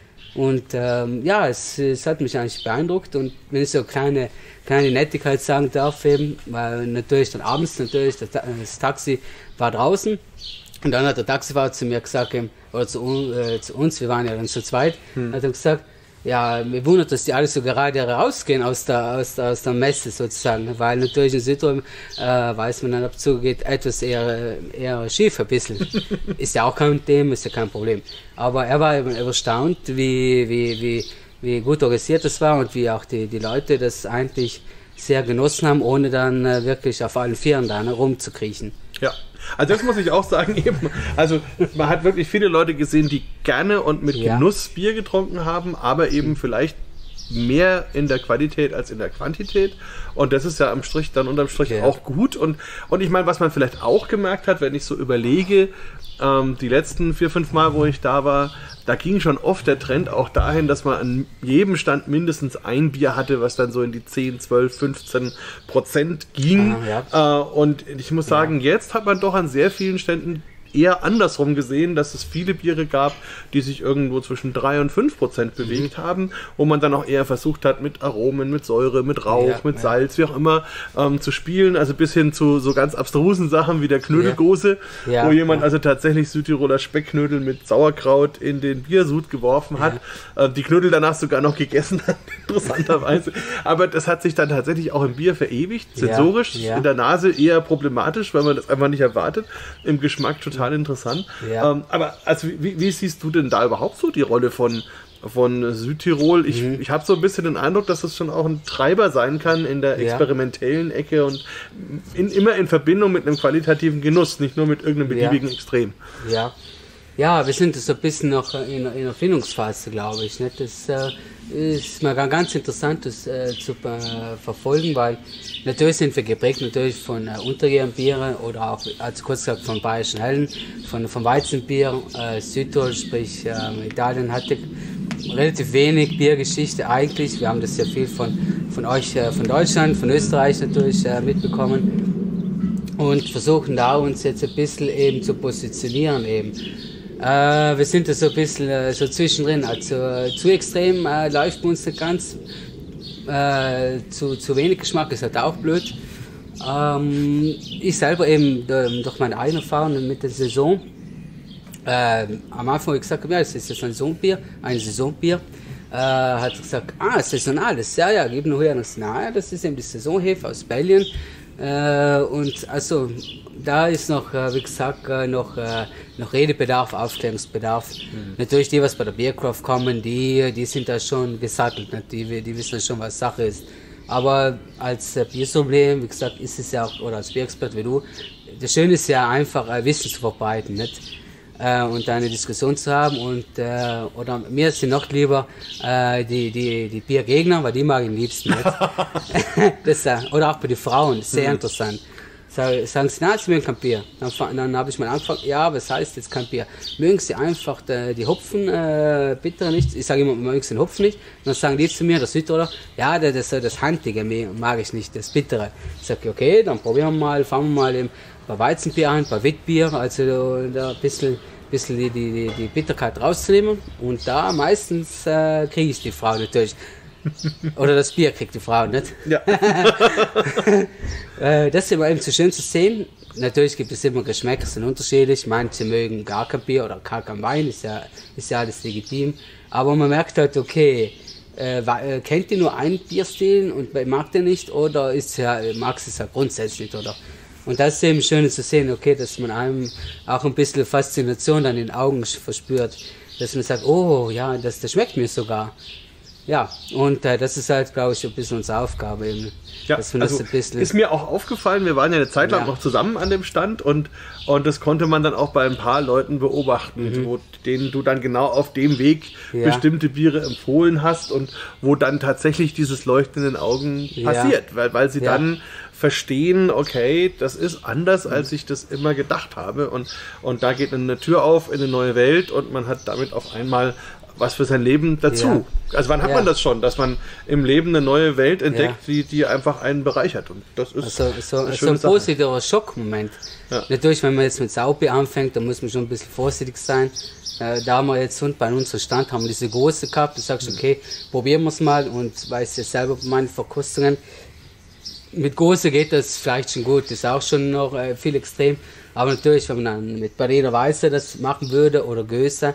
es hat mich eigentlich beeindruckt und wenn ich so kleine Nettigkeit sagen darf eben, weil natürlich dann abends das Taxi war draußen und dann hat der Taxifahrer zu mir gesagt, oder zu uns, wir waren ja dann zu zweit, hat er gesagt, ja, mir wundert, dass die alle so gerade rausgehen aus der Messe sozusagen, weil natürlich in Südtirol weiß man dann, ob es zugeht, etwas eher schief ein bisschen. Ist ja auch kein Thema, ist ja kein Problem. Aber er war eben erstaunt, wie gut organisiert das war und wie auch die Leute das eigentlich sehr genossen haben, ohne dann wirklich auf allen Vieren da rumzukriechen. Ja. Also das muss ich auch sagen, eben, also man hat wirklich viele Leute gesehen, die gerne und mit Genuss Bier getrunken haben, aber eben vielleicht mehr in der Qualität als in der Quantität und das ist ja unterm Strich auch gut und ich meine, was man vielleicht auch gemerkt hat, wenn ich so überlege, die letzten 4-5 Mal, wo ich da war, da ging schon oft der Trend auch dahin, dass man an jedem Stand mindestens ein Bier hatte, was dann so in die 10, 12, 15% ging. Und ich muss sagen, jetzt hat man doch an sehr vielen Ständen eher andersrum gesehen, dass es viele Biere gab, die sich irgendwo zwischen 3 und 5% bewegt haben, wo man dann auch eher versucht hat, mit Aromen, mit Säure, mit Rauch, mit Salz, wie auch immer, zu spielen, also bis hin zu so ganz abstrusen Sachen wie der Knödelgose, wo jemand also tatsächlich Südtiroler Speckknödel mit Sauerkraut in den Biersud geworfen hat, die Knödel danach sogar noch gegessen hat, interessanterweise, aber das hat sich dann tatsächlich auch im Bier verewigt, sensorisch, in der Nase eher problematisch, weil man das einfach nicht erwartet, im Geschmack total interessant, aber also wie siehst du denn da überhaupt so die Rolle von Südtirol? Ich habe so ein bisschen den Eindruck, dass es schon auch ein Treiber sein kann in der experimentellen Ecke und immer in Verbindung mit einem qualitativen Genuss, nicht nur mit irgendeinem beliebigen Extrem. Ja, wir sind so ein bisschen noch in der Erfindungsphase, glaube ich. Nicht? Das ist mal ganz interessant, das zu verfolgen, weil natürlich sind wir geprägt natürlich von unterjährigen Bieren oder auch, also kurz gesagt, von bayerischen Hellen, von Weizenbier. Südtirol, sprich Italien, hatte relativ wenig Biergeschichte eigentlich. Wir haben das ja viel von euch, von Deutschland, von Österreich natürlich mitbekommen und versuchen da uns jetzt ein bisschen eben zu positionieren eben. Wir sind da so ein bisschen so zwischendrin, also zu extrem läuft bei uns nicht ganz, zu wenig Geschmack ist halt auch blöd. Ich selber eben durch meine eigene Erfahrung mit der Saison, am Anfang habe ich gesagt, ja, es ist jetzt ein Saisonbier, hat gesagt, saisonales, ja, gib nur her, das ist eben die Saisonhefe aus Belgien. Und also da ist noch, wie gesagt, noch Redebedarf, Aufklärungsbedarf. Natürlich die, was bei der Biercraft kommen, die sind da schon gesattelt, nicht? Die wissen ja schon, was Sache ist. Aber als Biersommelier, wie gesagt, ist es ja auch, oder als Bierexpert wie du, das Schöne ist ja einfach, Wissen zu verbreiten, nicht? Und da eine Diskussion zu haben und oder mir sind noch lieber die Biergegner, weil die mag ich am liebsten nicht. Oder auch bei den Frauen, sehr interessant. Sagen sie, nein, sie mögen kein Bier. Dann habe ich mal angefangen, ja, was heißt jetzt kein Bier? Mögen sie einfach die Hopfen bittere nicht? Ich sage immer, mögen sie den Hopfen nicht? Dann sagen die zu mir, der Südtiroler, ja, das Handige mag ich nicht, das Bittere. Ich sage, okay, dann fangen wir mal bei Weizenbier an, bei Witbier, also da ein bisschen die Bitterkeit rauszunehmen. Und da meistens kriege ich die Frau natürlich. Oder das Bier kriegt die Frau nicht. Ja. Das ist immer eben so schön zu sehen. Natürlich gibt es immer Geschmäcker, sind unterschiedlich. Manche mögen gar kein Bier oder gar kein Wein, ist ja alles legitim. Aber man merkt halt, okay, kennt ihr nur einen Bierstil und mag der nicht oder mag es ja grundsätzlich oder? Und das ist eben schön zu sehen, okay, dass man einem auch ein bisschen Faszination an den Augen verspürt, dass man sagt, oh ja, das schmeckt mir sogar. Ja, und das ist halt, glaube ich, ein bisschen unsere Aufgabe eben. Ja, also das ein bisschen ist mir auch aufgefallen, wir waren ja eine Zeit lang noch zusammen an dem Stand und das konnte man dann auch bei ein paar Leuten beobachten, denen du dann genau auf dem Weg bestimmte Biere empfohlen hast und wo dann tatsächlich dieses Leuchten in den Augen passiert, weil sie dann verstehen, okay, das ist anders, als ich das immer gedacht habe und da geht eine Tür auf in eine neue Welt und man hat damit auf einmal was für sein Leben dazu. Ja. Also wann hat man das schon, dass man im Leben eine neue Welt entdeckt, die einfach einen bereichert und das ist so ein positiver Schockmoment. Ja. Natürlich, wenn man jetzt mit Saubier anfängt, dann muss man schon ein bisschen vorsichtig sein. Da haben wir jetzt bei unserem Stand haben wir diese große gehabt, du sagst, okay, probieren wir es mal und weiß ja selber bei meinen Verkostungen, mit Gose geht das vielleicht schon gut, das ist auch schon noch viel extrem, aber natürlich, wenn man dann mit Berliner Weiße das machen würde oder Göse,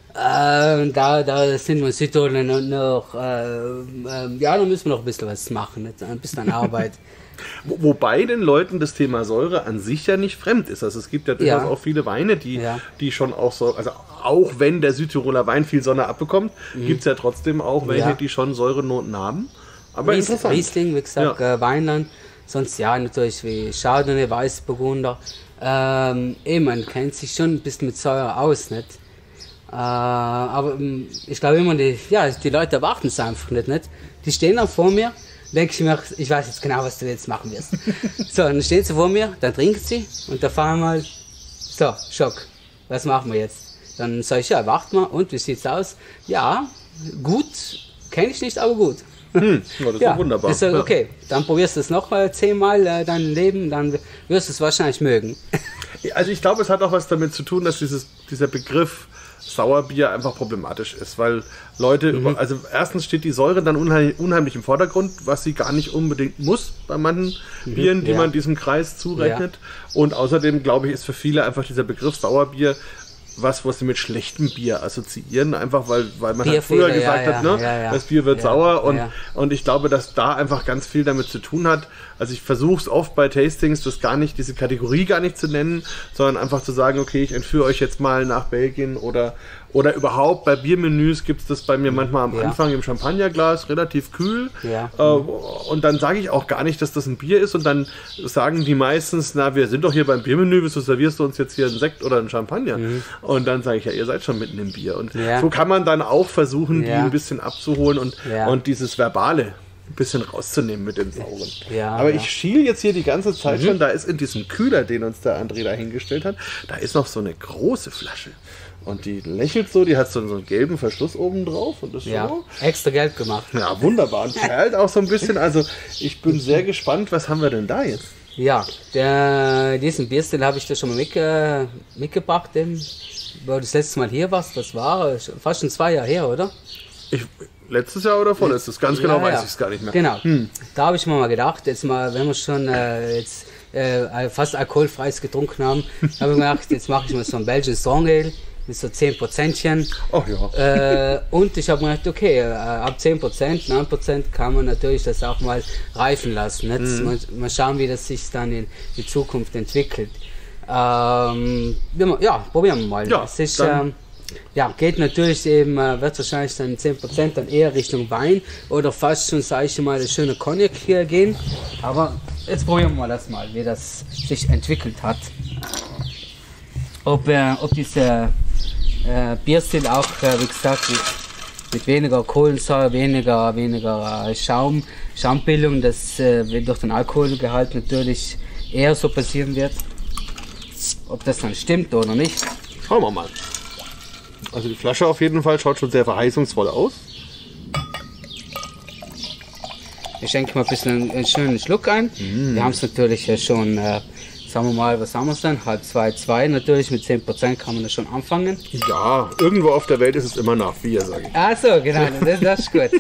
da sind wir in Südtirol noch, da müssen wir noch ein bisschen was machen, ein bisschen an Arbeit. Wobei den Leuten das Thema Säure an sich ja nicht fremd ist. Also es gibt ja durchaus auch viele Weine, die schon auch so, also auch wenn der Südtiroler Wein viel Sonne abbekommt, gibt es ja trotzdem auch welche, die schon Säurenoten haben. Aber Riesling, wie gesagt, Weinland, sonst natürlich wie Chardonnay, Weißburgunder. Man kennt sich schon ein bisschen mit Säure aus, nicht? Aber ich glaube immer, die Leute erwarten es einfach nicht. Die stehen dann vor mir, denke ich mir, ich weiß jetzt genau, was du jetzt machen wirst. So, dann stehen sie vor mir, dann trinken sie und da fahren wir mal, so, Schock, was machen wir jetzt? Dann sage ich, ja, warten wir, und wie sieht's aus? Ja, gut, kenne ich nicht, aber gut. Das ist doch wunderbar. Okay, dann probierst du es noch 10-mal dein Leben, dann wirst du es wahrscheinlich mögen. Also ich glaube, es hat auch was damit zu tun, dass dieser Begriff Sauerbier einfach problematisch ist, weil Leute, also erstens steht die Säure dann unheimlich im Vordergrund, was sie gar nicht unbedingt muss bei manchen Bieren, die man diesem Kreis zurechnet. Und außerdem, glaube ich, ist für viele einfach dieser Begriff Sauerbier was sie mit schlechtem Bier assoziieren, einfach weil man halt früher gesagt hat, das Bier wird sauer und ich glaube, dass da einfach ganz viel damit zu tun hat. Also ich versuche es oft bei Tastings, diese Kategorie gar nicht zu nennen, sondern einfach zu sagen, okay, ich entführe euch jetzt mal nach Belgien oder überhaupt bei Biermenüs gibt es das bei mir manchmal am Anfang im Champagnerglas, relativ kühl. Und dann sage ich auch gar nicht, dass das ein Bier ist und dann sagen die meistens, na, wir sind doch hier beim Biermenü, wieso servierst du uns jetzt hier einen Sekt oder einen Champagner? Und dann sage ich, ja, ihr seid schon mitten im Bier. Und so kann man dann auch versuchen, die ein bisschen abzuholen und dieses Verbale ein bisschen rauszunehmen mit den Sauren. Aber ich schiele jetzt hier die ganze Zeit schon, da ist in diesem Kühler, den uns der André da hingestellt hat, da ist noch so eine große Flasche. Und die lächelt so, die hat so einen gelben Verschluss oben drauf. Und das so. Extra gelb gemacht. Ja, wunderbar. Und perlt auch so ein bisschen. Also ich bin sehr gespannt, was haben wir denn da jetzt? Ja, diesen Bierstil habe ich dir schon mal mitgebracht, wo du das letzte Mal hier warst. Das war fast schon 2 Jahre her, oder? Letztes Jahr oder vorletztes? Ganz genau weiß ich es gar nicht mehr. Genau. Da habe ich mir mal gedacht, jetzt mal, wenn wir schon fast alkoholfreies getrunken haben, habe ich mir gedacht, jetzt mache ich mal so ein Belgian Strong Ale mit so 10%. Ach ja. Und ich habe mir gedacht, okay, ab 10%, 9% kann man natürlich das auch mal reifen lassen. Mal schauen, wie das sich dann in die Zukunft entwickelt. Probieren wir mal. Ja, es ist, geht natürlich eben, wird wahrscheinlich dann 10% dann eher Richtung Wein oder fast schon, sage ich mal, das schöne Cognac hier gehen. Aber jetzt probieren wir das mal, wie das sich entwickelt hat. Ob dieser Bierstil auch, wie gesagt, mit weniger Kohlensäure, weniger Schaumbildung, das durch den Alkoholgehalt natürlich eher so passieren wird. Ob das dann stimmt oder nicht. Schauen wir mal. Also die Flasche auf jeden Fall schaut schon sehr verheißungsvoll aus. Ich schenke mal ein bisschen einen schönen Schluck ein. Wir haben es natürlich ja schon, sagen wir mal, was haben wir es denn? 2,2 natürlich, mit 10% kann man das schon anfangen. Ja, irgendwo auf der Welt ist es immer nach Bier, sage ich. Ach so, genau, das ist gut.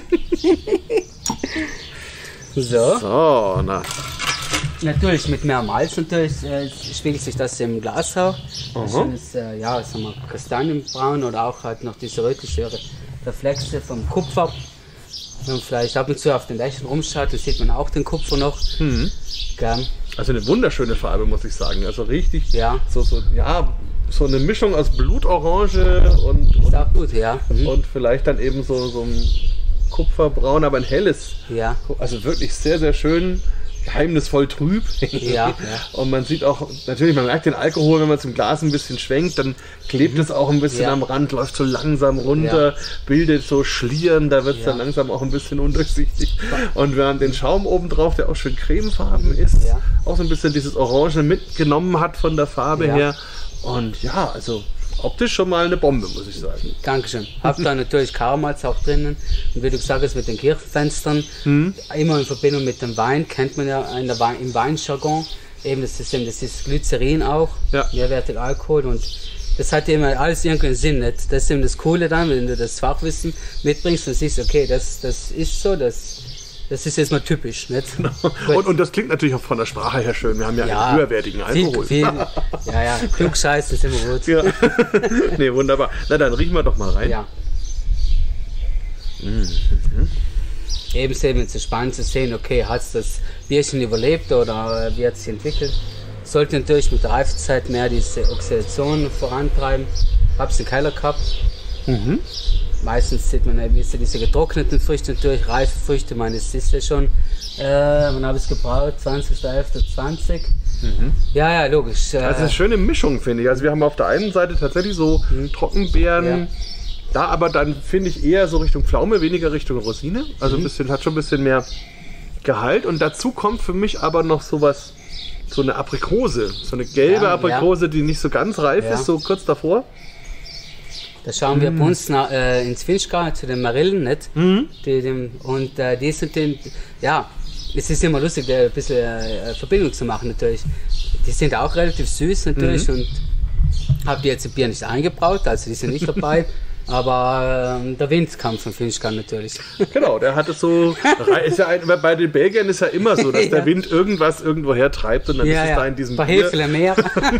So, na. Natürlich mit mehr Malz natürlich spiegelt sich das im Glas auch. Schönes, sagen wir, Kastanienbraun oder auch halt noch diese rötliche Reflexe vom Kupfer. Wenn man vielleicht ab und zu auf den Lächeln rumschaut, dann sieht man auch den Kupfer noch. Also eine wunderschöne Farbe, muss ich sagen. Also richtig, so eine Mischung aus Blutorange und ist auch gut, und vielleicht dann eben so ein Kupferbraun, aber ein helles. Ja. Also wirklich sehr, sehr schön. Geheimnisvoll trüb. Und man sieht auch, natürlich, man merkt den Alkohol, wenn man zum Glas ein bisschen schwenkt, dann klebt es auch ein bisschen am Rand, läuft so langsam runter, bildet so Schlieren, da wird es dann langsam auch ein bisschen undurchsichtig. Und wenn man den Schaum oben drauf, der auch schön cremefarben ist, auch so ein bisschen dieses Orange mitgenommen hat von der Farbe her. Und also optisch schon mal eine Bombe, muss ich sagen. Dankeschön. Hab da natürlich Karamalz auch drinnen. Und wie du gesagt hast, mit den Kirchenfenstern, immer in Verbindung mit dem Wein, kennt man ja im Weinjargon. Eben das ist Glycerin auch, mehrwertiger Alkohol. Und das hat immer alles irgendeinen Sinn. Nicht? Das ist eben das Coole dann, wenn du das Fachwissen mitbringst und siehst, okay, das ist so, das ist jetzt mal typisch. Nicht? Und das klingt natürlich auch von der Sprache her schön. Wir haben ja einen höherwertigen Alkohol. Klugscheißen ist immer gut. Nee, wunderbar. Na, dann riechen wir doch mal rein. Ja. Eben spannend zu sehen, okay, hat es das Bierchen überlebt oder wie hat es sich entwickelt. Sollte natürlich mit der Reifezeit mehr diese Oxidation vorantreiben. Habe es in Keller gehabt. Meistens sieht man diese getrockneten Früchte, natürlich reife Früchte. Ich meine, es ist ja schon, wann habe ich es gebraut? 20.11.20. Ja, logisch. Das ist eine schöne Mischung, finde ich. Also wir haben auf der einen Seite tatsächlich so Trockenbeeren, da aber dann finde ich eher so Richtung Pflaume, weniger Richtung Rosine. Also hat schon ein bisschen mehr Gehalt. Und dazu kommt für mich aber noch sowas, so eine Aprikose, so eine gelbe Aprikose, die nicht so ganz reif ist, so kurz davor. Da schauen wir bei uns ins Finchgau zu den Marillen, nicht? Die sind es ist immer lustig, ein bisschen Verbindung zu machen natürlich. die sind auch relativ süß natürlich und habe die jetzt im Bier nicht eingebraut, also die sind nicht dabei. Aber der Windkampf von Finchgau natürlich. Genau, der hat es so, ist ja bei den Belgiern ist ja immer so, dass der Wind irgendwas irgendwo hertreibt und dann ist es da in diesem Ein paar Bier. Hefele mehr.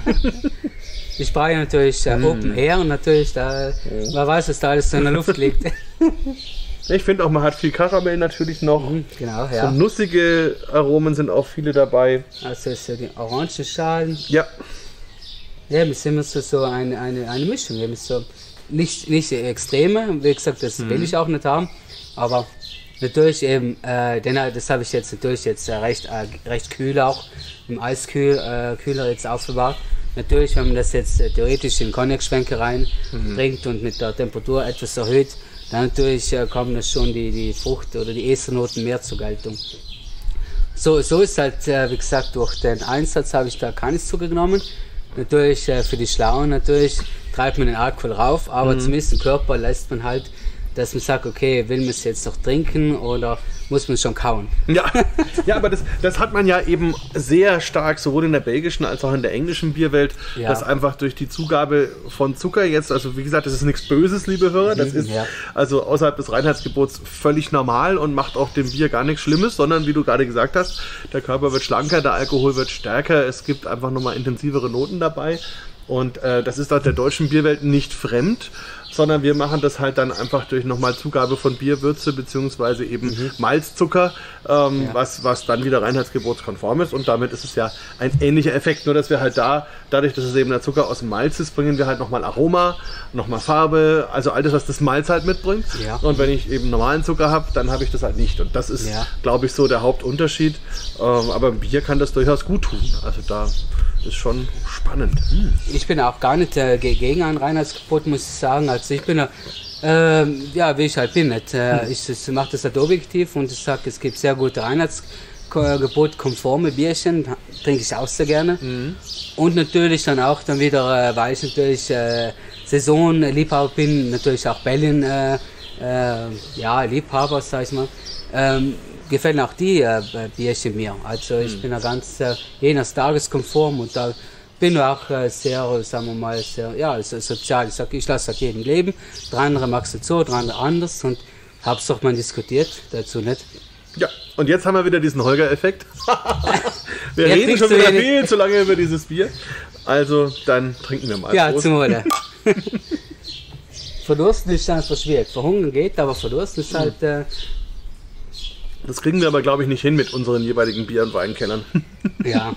Ich brauche natürlich Open Air und natürlich, da, wer weiß, was da alles so in der Luft liegt. Ich finde auch, man hat viel Karamell natürlich noch. Genau, So nussige Aromen sind auch viele dabei. Also ist ja die Orangenschalen. Ja. Ja, es ist immer so eine Mischung. Wir haben so nicht extreme, wie gesagt, das will ich auch nicht haben, aber natürlich eben, das habe ich jetzt natürlich recht kühl auch, im Eiskühler jetzt aufbewahrt. Natürlich, wenn man das jetzt theoretisch in Cognac-Schwenke rein trinkt und mit der Temperatur etwas erhöht, dann natürlich kommen das schon die Frucht- oder die Esternoten mehr zur Geltung. So ist halt, wie gesagt, durch den Einsatz habe ich da keines zugenommen. Natürlich für die Schlauen natürlich treibt man den Alkohol rauf, aber zumindest im Körper lässt man halt, dass man sagt, okay, will man es jetzt noch trinken oder muss man schon kauen? Ja, aber das hat man ja eben sehr stark, sowohl in der belgischen als auch in der englischen Bierwelt, dass einfach durch die Zugabe von Zucker jetzt, also wie gesagt, das ist nichts Böses, liebe Hörer, das ist also außerhalb des Reinheitsgebots völlig normal und macht auch dem Bier gar nichts Schlimmes, sondern wie du gerade gesagt hast, der Körper wird schlanker, der Alkohol wird stärker, es gibt einfach nochmal intensivere Noten dabei. Und das ist auch der deutschen Bierwelt nicht fremd, sondern wir machen das halt dann einfach durch nochmal Zugabe von Bierwürze bzw. eben Malzzucker, was dann wieder reinheitsgebotskonform ist. Und damit ist es ja ein ähnlicher Effekt, nur dass wir halt dadurch, dass es eben der Zucker aus dem Malz ist, bringen wir halt nochmal Aroma, nochmal Farbe, also all das, was das Malz halt mitbringt. Ja. Und wenn ich eben normalen Zucker habe, dann habe ich das halt nicht. Und das ist, glaube ich, so der Hauptunterschied. Aber ein Bier kann das durchaus gut tun. Also da ist schon spannend. Ich bin auch gar nicht gegen ein Reinheitsgebot, muss ich sagen. Also ich bin wie ich halt bin. Nicht. Ich mache das halt objektiv und ich sage, es gibt sehr gute Reinheitsgebot-konforme Bierchen, trinke ich auch sehr gerne. Und natürlich dann auch wieder, weil ich natürlich Saisonliebhaber bin, natürlich auch Belgien Liebhaber, sag ich mal. Gefallen auch die Bierchen mir. Also ich bin ja ganz je nach tageskonform und da bin auch sehr, sagen wir mal, sehr, sozial. Ich sage, ich lasse halt jeden leben. Der andere mag es so, der andere anders und hab's doch mal diskutiert dazu nicht. Ja, und jetzt haben wir wieder diesen Holger-Effekt. Wir reden schon wieder viel zu lange über dieses Bier. Also dann trinken wir mal. Ja, zum Wohle. Verdursten ist einfach schwierig. Verhungern geht, aber verdursten ist halt... Das kriegen wir aber, glaube ich, nicht hin mit unseren jeweiligen Bier- und Weinkellern. Ja.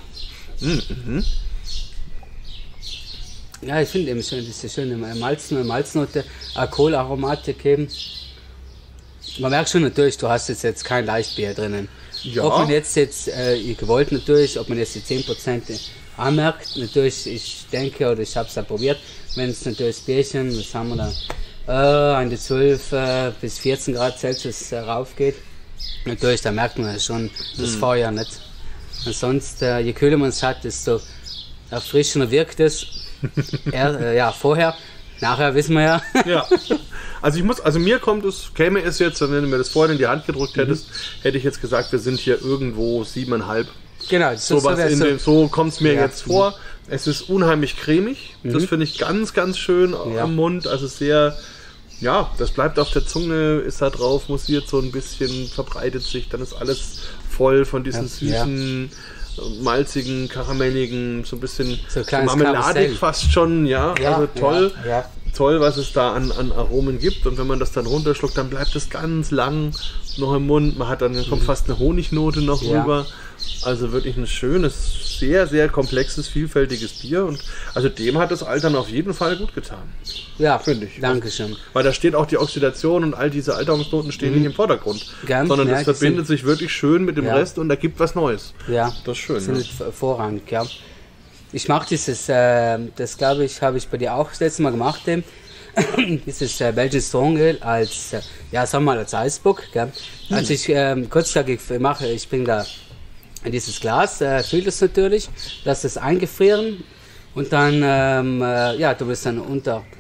Ja, ich finde eben schön, diese schöne Malznote, Alkoholaromatik eben. Man merkt schon natürlich, du hast jetzt kein Leichtbier drinnen. Ja. Ob man jetzt gewollt natürlich, ob man jetzt die 10% anmerkt, natürlich, ich denke, oder ich habe es ja probiert, wenn es natürlich das Bierchen, was haben wir da, an die 12 bis 14 Grad Celsius raufgeht. Natürlich, da merkt man schon das Feuer nicht. Und sonst, je kühler man es hat, desto erfrischender wirkt es. Vorher, nachher wissen wir ja. Ja. Also mir käme es jetzt, wenn du mir das vorhin in die Hand gedrückt hättest, hätte ich jetzt gesagt, wir sind hier irgendwo 7,5. Genau, so kommt es mir jetzt vor. Es ist unheimlich cremig. Das finde ich ganz, ganz schön am Mund. Also sehr... Ja, das bleibt auf der Zunge, ist da drauf, mussiert so ein bisschen, verbreitet sich, dann ist alles voll von diesen süßen, malzigen, karamelligen, so ein bisschen so marmeladig fast schon, also toll. Ja. Toll, was es da an Aromen gibt und wenn man das dann runterschluckt, dann bleibt es ganz lang noch im Mund, dann kommt fast eine Honignote noch rüber. Also wirklich ein schönes, sehr, sehr komplexes, vielfältiges Bier und also dem hat das Altern auf jeden Fall gut getan. Ja, finde ich. Dankeschön. Weil da steht auch die Oxidation und all diese Alterungsnoten stehen nicht im Vordergrund, sondern das verbindet sich wirklich schön mit dem Rest und da gibt was Neues. Ja, das ist schön. Das ist hervorragend, ja. Ich mache dieses, das glaube ich, habe ich bei dir auch das letzte Mal gemacht, dieses Belgian Strong Ale als, sagen wir mal als Eisbock. Also ich, kurzfristig ich bringe da in dieses Glas, fülle es natürlich, lasse es eingefrieren und dann, du willst dann unter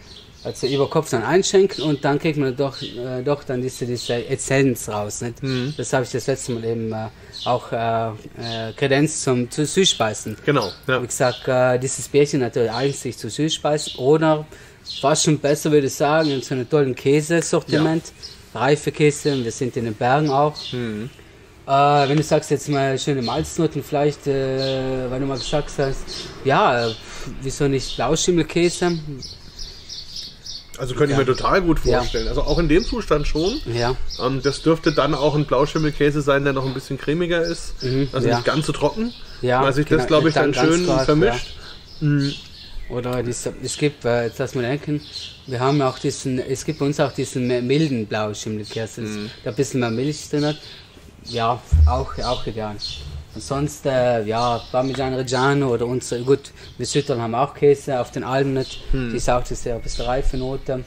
also über Kopf dann einschenken und dann kriegt man doch dann diese Essenz raus. Nicht? Das habe ich das letzte Mal eben auch Kredenz zu Süßspeisen. Genau. Ja. Wie gesagt, dieses Bärchen natürlich eigentlich zu Süßspeisen oder fast schon besser, würde ich sagen, in so einem tollen Käsesortiment. Reife Käse, wir sind in den Bergen auch. Wenn du sagst jetzt mal schöne Malznoten vielleicht, weil du mal gesagt hast, ja, wieso nicht Blauschimmelkäse? Also könnte ich mir total gut vorstellen. Also auch in dem Zustand schon. Ja. Das dürfte dann auch ein Blauschimmelkäse sein, der noch ein bisschen cremiger ist. Also nicht ganz so trocken. Ja, weil sich das, glaube ich, dann schön vermischt. Oder es gibt, jetzt lass mal denken, wir haben auch es gibt bei uns auch diesen milden Blauschimmelkäse, der ein bisschen mehr Milch drin hat. Ja, auch ideal. Und sonst, Parmigiano Reggiano oder gut, wir Südtirol haben auch Käse auf den Almen nicht. Die ist auch ein bisschen reife Note.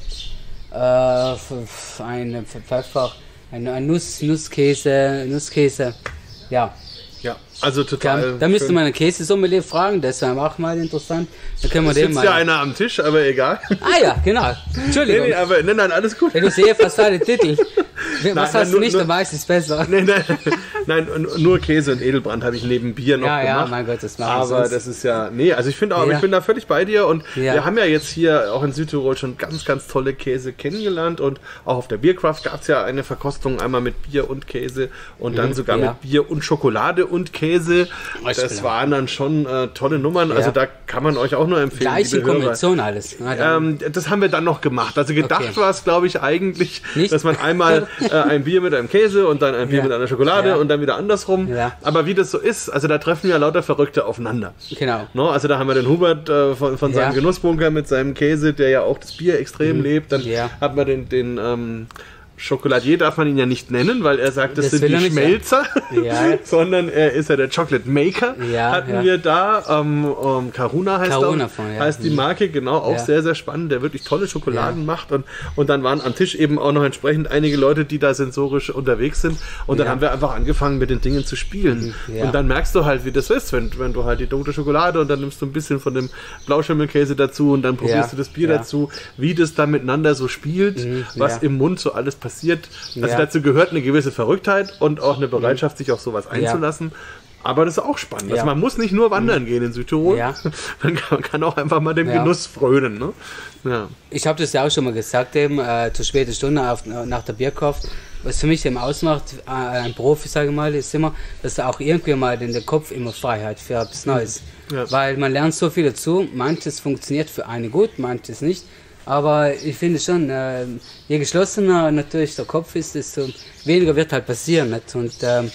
Ein Pfeffer, ein Nusskäse, ja. Ja, also total. Da müsste man einen Käsesommelier fragen, das wäre auch mal interessant. Da können wir sitzt ja einer am Tisch, aber egal. Ah ja, genau. Entschuldigung. Nein, alles gut. Ja, du siehst fast alle Titel. Was hast du nicht dabei, ist besser. Nein, nur Käse und Edelbrand habe ich neben Bier noch gemacht. Ja, mein Gott, das machen wir. Aber das ist ja, also ich finde auch, ich bin da völlig bei dir und wir haben ja jetzt hier auch in Südtirol schon ganz, ganz tolle Käse kennengelernt und auch auf der Biercraft gab es ja eine Verkostung einmal mit Bier und Käse und dann sogar mit Bier und Schokolade und Käse. Das waren dann schon tolle Nummern, also da kann man euch auch nur empfehlen. Gleiche Kombination alles. Das haben wir dann noch gemacht. Also gedacht war es, glaube ich, eigentlich, dass man einmal ein Bier mit einem Käse und dann ein Bier mit einer Schokolade und dann wieder andersrum. Ja. Aber wie das so ist, also da treffen ja lauter Verrückte aufeinander. Genau. No, also da haben wir den Hubert von seinem Genussbunker mit seinem Käse, der ja auch das Bier extrem lebt. Dann hat man den Schokoladier darf man ihn ja nicht nennen, weil er sagt, das sind die Schmelzer, sondern er ist ja der Chocolate Maker. Hatten wir da, Karuna heißt die Marke, genau, auch sehr, sehr spannend, der wirklich tolle Schokoladen macht und dann waren am Tisch eben auch noch entsprechend einige Leute, die da sensorisch unterwegs sind und dann haben wir einfach angefangen mit den Dingen zu spielen und dann merkst du halt, wie das ist, wenn du halt die dunkle Schokolade und dann nimmst du ein bisschen von dem Blauschimmelkäse dazu und dann probierst du das Bier dazu, wie das dann miteinander so spielt, was im Mund so alles passiert. Also dazu gehört eine gewisse Verrücktheit und auch eine Bereitschaft, sich auf sowas einzulassen. Aber das ist auch spannend. Also man muss nicht nur wandern gehen in Südtirol. Man kann auch einfach mal dem Genuss frönen. Ne? Ja. Ich habe das ja auch schon mal gesagt, eben zur späten Stunde nach der Bierkraft. Was für mich eben ausmacht, ein Profi, sage ich mal, ist immer, dass er auch irgendwie mal in den Kopf immer frei hat für etwas Neues. Weil man lernt so viel dazu. Manches funktioniert für eine gut, manches nicht. Aber ich finde schon, je geschlossener natürlich der Kopf ist, desto weniger wird halt passieren. Nicht? Und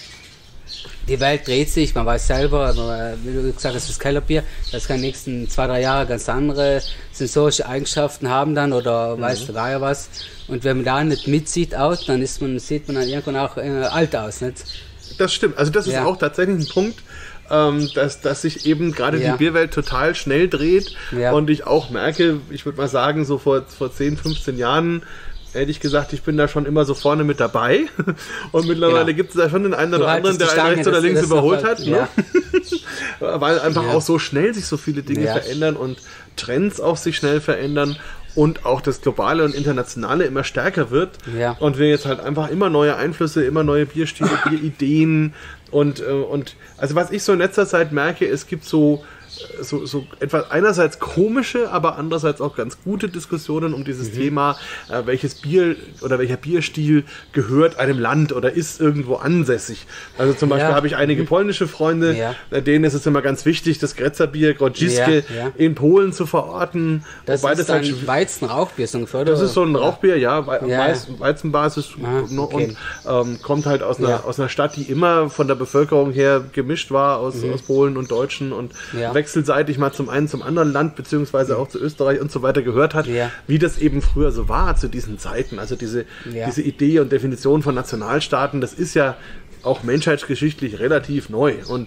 die Welt dreht sich, man weiß selber, wie du gesagt hast, das Kellerbier, das kann in den nächsten 2-3 Jahre ganz andere sensorische Eigenschaften haben dann oder weiß der Geier was. Und wenn man da nicht mitzieht aus, dann sieht man dann irgendwann auch alt aus. Nicht? Das stimmt, also das ist auch tatsächlich ein Punkt, dass sich eben gerade die Bierwelt total schnell dreht und ich auch merke, ich würde mal sagen, so vor 10, 15 Jahren hätte ich gesagt, ich bin da schon immer so vorne mit dabei und mittlerweile gibt es da schon den einen oder anderen, der einen rechts oder links überholt hat, ne? Weil einfach auch so schnell sich so viele Dinge verändern und Trends auch sich schnell verändern und auch das Globale und Internationale immer stärker wird und wir jetzt halt einfach immer neue Einflüsse, immer neue Bierstile, Bierideen und also was ich so in letzter Zeit merke, es gibt so etwas einerseits komische, aber andererseits auch ganz gute Diskussionen um dieses Thema, welches Bier oder welcher Bierstil gehört einem Land oder ist irgendwo ansässig. Also zum Beispiel habe ich einige polnische Freunde, denen ist es immer ganz wichtig, das Grätzer-Bier, Grodziske, in Polen zu verorten. Das ist ein Weizen-Rauchbier, so ungefähr, das ist so ein Rauchbier, Weizenbasis und kommt halt aus einer Stadt, die immer von der Bevölkerung her gemischt war, aus Polen und Deutschen und wechselseitig mal zum einen zum anderen Land, beziehungsweise auch zu Österreich und so weiter gehört hat, wie das eben früher so war zu diesen Zeiten. Also diese Idee und Definition von Nationalstaaten, das ist ja auch menschheitsgeschichtlich relativ neu. Und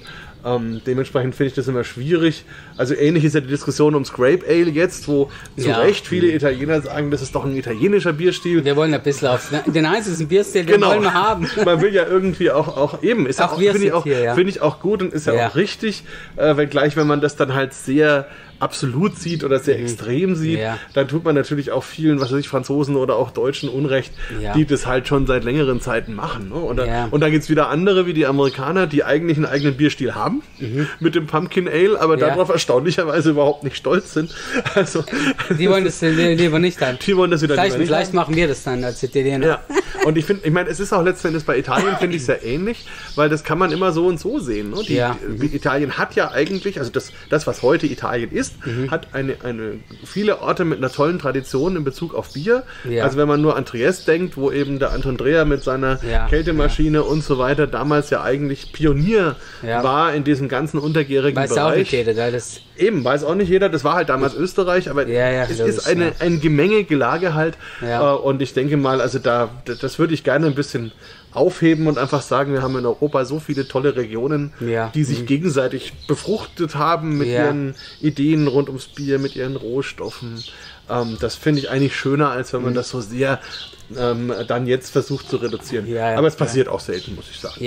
Dementsprechend finde ich das immer schwierig. Also ähnlich ist ja die Diskussion ums Grape Ale jetzt, wo zu Recht viele Italiener sagen, das ist doch ein italienischer Bierstil. Wir wollen ein bisschen auf den einzigen Bierstil, den wollen wir haben. Man will ja irgendwie auch eben, ist auch finde ich auch gut und ist ja auch richtig, wenngleich, wenn man das dann halt sehr absolut sieht oder sehr extrem sieht, dann tut man natürlich auch vielen, was weiß ich, Franzosen oder auch Deutschen Unrecht, die das halt schon seit längeren Zeiten machen. Ne? Und dann gibt es wieder andere wie die Amerikaner, die eigentlich einen eigenen Bierstil haben mit dem Pumpkin Ale, aber darauf erstaunlicherweise überhaupt nicht stolz sind. Also, die wollen das lieber nicht dann. Die wollen das wieder vielleicht machen wir das dann als Italiener. Ja. Und ich meine, es ist auch letztendlich bei Italien, finde ich, sehr ähnlich, weil das kann man immer so und so sehen. Ne? Italien hat ja eigentlich, also das was heute Italien ist, hat viele Orte mit einer tollen Tradition in Bezug auf Bier. Ja. Also wenn man nur an Triest denkt, wo eben der Anton Dreher mit seiner Kältemaschine und so weiter damals ja eigentlich Pionier war in diesem ganzen untergärigen Bereich. Weiß auch nicht jeder, das eben, weiß auch nicht jeder, das war halt damals Österreich, aber es ist ein Gemengelage halt. Ja. Und ich denke mal, also das würde ich gerne ein bisschen aufheben und einfach sagen, wir haben in Europa so viele tolle Regionen, die sich gegenseitig befruchtet haben mit ihren Ideen rund ums Bier, mit ihren Rohstoffen. Das finde ich eigentlich schöner, als wenn man das so sehr dann jetzt versucht zu reduzieren. Aber es passiert auch selten, muss ich sagen.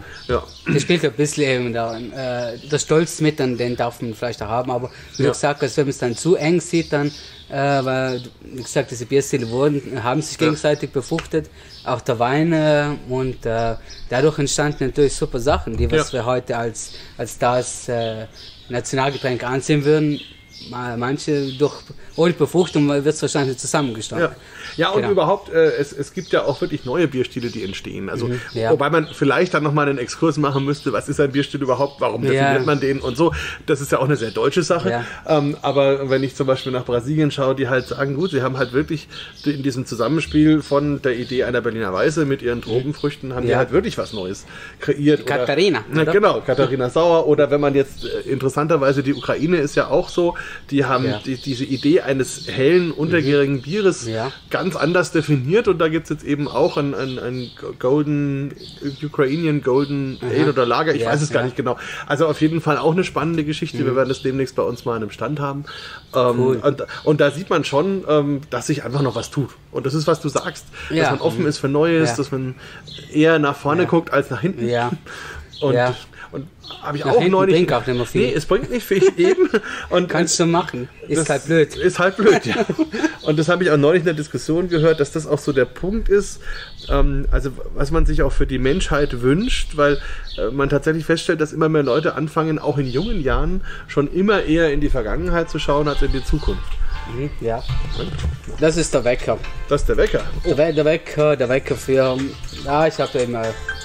Das spielt ein bisschen eben der Stolz mit, den darf man vielleicht auch haben, aber wie du gesagt hast, wenn man es dann zu eng sieht, dann weil, wie gesagt, diese Bierstile haben sich gegenseitig befruchtet, auch der Wein und dadurch entstanden natürlich super Sachen, die was wir heute als das Nationalgetränk ansehen würden. Manche ohne Befruchtung wird es wahrscheinlich zusammengestanden. Ja, und überhaupt, es gibt ja auch wirklich neue Bierstile, die entstehen. Also, wobei man vielleicht dann nochmal einen Exkurs machen müsste, was ist ein Bierstil überhaupt, warum definiert man den und so. Das ist ja auch eine sehr deutsche Sache. Aber wenn ich zum Beispiel nach Brasilien schaue, die halt sagen, gut, sie haben halt wirklich in diesem Zusammenspiel von der Idee einer Berliner Weiße mit ihren Tropenfrüchten, haben die halt wirklich was Neues kreiert. Katharina. Genau, Katharina Sauer. Oder wenn man jetzt, interessanterweise, die Ukraine ist ja auch so, die haben diese Idee eines hellen, untergärigen Bieres ganz anders definiert und da gibt es jetzt eben auch ein Ukrainian Golden Ale oder Lager, ich weiß es gar nicht genau. Also auf jeden Fall auch eine spannende Geschichte, wir werden das demnächst bei uns mal an einem Stand haben. Cool. Und da sieht man schon, dass sich einfach noch was tut. Und das ist, was du sagst, dass man offen ist für Neues, dass man eher nach vorne guckt als nach hinten. Und habe ich auch neulich. Bringt auch nicht mehr viel. Nee, es bringt nicht viel eben. Und kannst du machen. Ist halt blöd. Ist halt blöd, ja. Und das habe ich auch neulich in der Diskussion gehört, dass das auch so der Punkt ist, also was man sich auch für die Menschheit wünscht, weil man tatsächlich feststellt, dass immer mehr Leute anfangen, auch in jungen Jahren schon immer eher in die Vergangenheit zu schauen, als in die Zukunft. Ja. Das ist der Wecker. Das ist der Wecker. Oh. Der Wecker für. Ja, ich habe immer.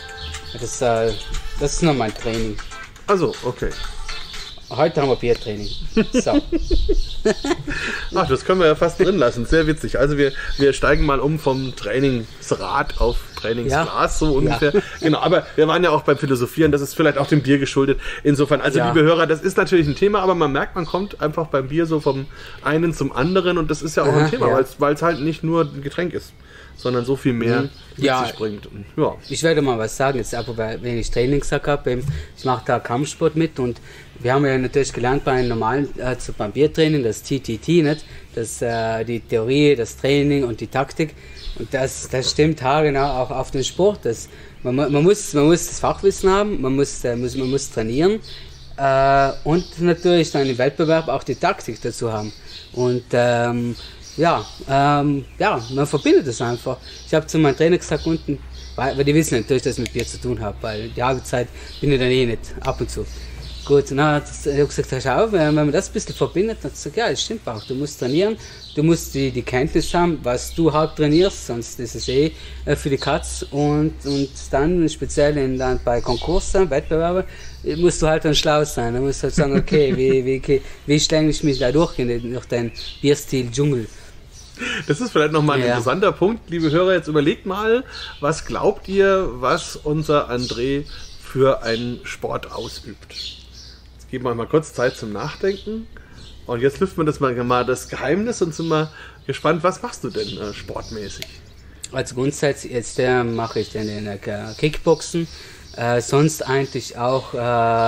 Das ist noch mein Training. Also, okay. Heute haben wir Biertraining. So. Ach, das können wir ja fast drin lassen. Sehr witzig. Also wir steigen mal um vom Trainingsrad auf Trainingsglas, so ungefähr. Genau, aber wir waren ja auch beim Philosophieren, das ist vielleicht auch dem Bier geschuldet. Insofern, also liebe Hörer, das ist natürlich ein Thema, aber man merkt, man kommt einfach beim Bier so vom einen zum anderen und das ist ja auch ein Thema, weil es halt nicht nur ein Getränk ist, sondern so viel mehr mit sich bringt. Ich werde mal was sagen, jetzt aber wenn ich Trainingssack habe, ich mache da Kampfsport mit und wir haben ja natürlich gelernt bei einem normalen beim Biertraining, das TTT, nicht? Das, die Theorie, das Training und die Taktik und das stimmt genau auch auf den Sport. Man muss das Fachwissen haben, man muss trainieren und natürlich dann im Wettbewerb auch die Taktik dazu haben und man verbindet es einfach. Ich habe zu meinem Trainer gesagt unten, weil die wissen natürlich, dass ich mit Bier zu tun habe, weil die halbe Zeit bin ich dann nicht, ab und zu. Gut, und dann hat er gesagt, schau, wenn man das ein bisschen verbindet, dann hat er gesagt, ja, das stimmt auch, du musst trainieren, du musst die Kenntnis haben, was du halt trainierst, sonst ist es für die Katz und dann speziell dann bei Konkursen, Wettbewerben, musst du halt dann schlau sein, dann musst du halt sagen, okay, wie schlänge ich mich da durch den Bierstil Dschungel. Das ist vielleicht nochmal ein interessanter Punkt. Liebe Hörer, jetzt überlegt mal, was glaubt ihr, was unser André für einen Sport ausübt? Jetzt geben wir mal kurz Zeit zum Nachdenken. Und jetzt lüften wir das mal das Geheimnis und sind mal gespannt, was machst du denn sportmäßig? Also grundsätzlich jetzt mache ich dann Kickboxen, sonst eigentlich auch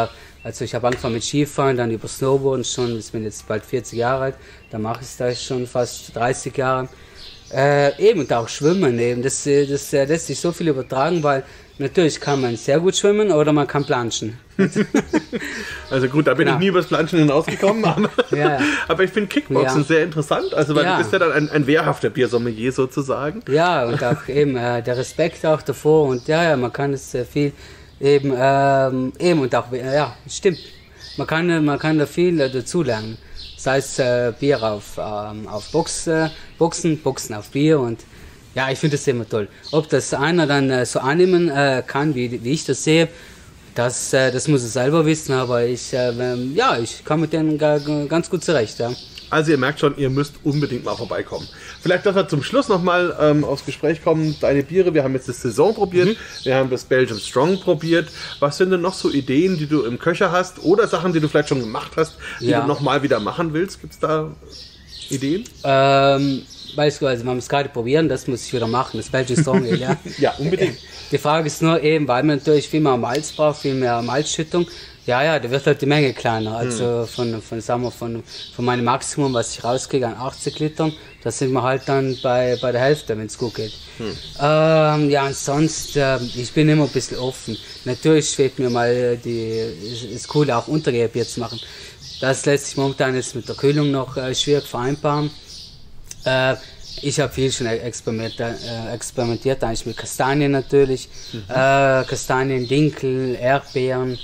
Also ich habe angefangen mit Skifahren, dann über Snowboarden schon, ich bin jetzt bald 40 Jahre alt, da mache ich das schon fast 30 Jahre. Eben und auch Schwimmen eben, das lässt sich so viel übertragen, weil natürlich kann man sehr gut schwimmen oder man kann planschen. Also gut, da bin ich nie übers Planschen hinausgekommen, aber, Ja. aber ich finde Kickboxen sehr interessant, also weil du bist ja dann ein wehrhafter Biersommelier sozusagen. Ja, und auch eben der Respekt auch davor und man kann es viel eben und auch, stimmt, man kann da viel dazu lernen. Sei es Bier auf Boxen auf Bier und ja, ich finde das immer toll. Ob das einer dann so annehmen kann, wie ich das sehe, das muss er selber wissen, aber ich komme mit denen ganz gut zurecht. Ja. Also ihr merkt schon, ihr müsst unbedingt mal vorbeikommen. Vielleicht, dass wir zum Schluss nochmal aufs Gespräch kommen, deine Biere, wir haben jetzt das Saison probiert, wir haben das Belgium Strong probiert. Was sind denn noch so Ideen, die du im Köcher hast oder Sachen, die du vielleicht schon gemacht hast, die du nochmal wieder machen willst? Gibt es da Ideen? Beispielsweise, man muss gerade probieren, das muss ich wieder machen, das Belgian Strong Ale, ja. Ja, unbedingt. Die Frage ist nur eben, weil man natürlich viel mehr Malz braucht, viel mehr Malzschüttung. Ja, da wird halt die Menge kleiner. Also von meinem Maximum, was ich rauskriege an 80 Litern, da sind wir halt dann bei der Hälfte, wenn es gut geht. Und sonst, ich bin immer ein bisschen offen. Natürlich schwebt mir mal das Coole auch Untergärbier zu machen. Das lässt sich momentan jetzt mit der Kühlung noch schwierig vereinbaren. Ich habe viel schon experimentiert eigentlich mit Kastanien natürlich. Kastanien, Dinkel, Erdbeeren.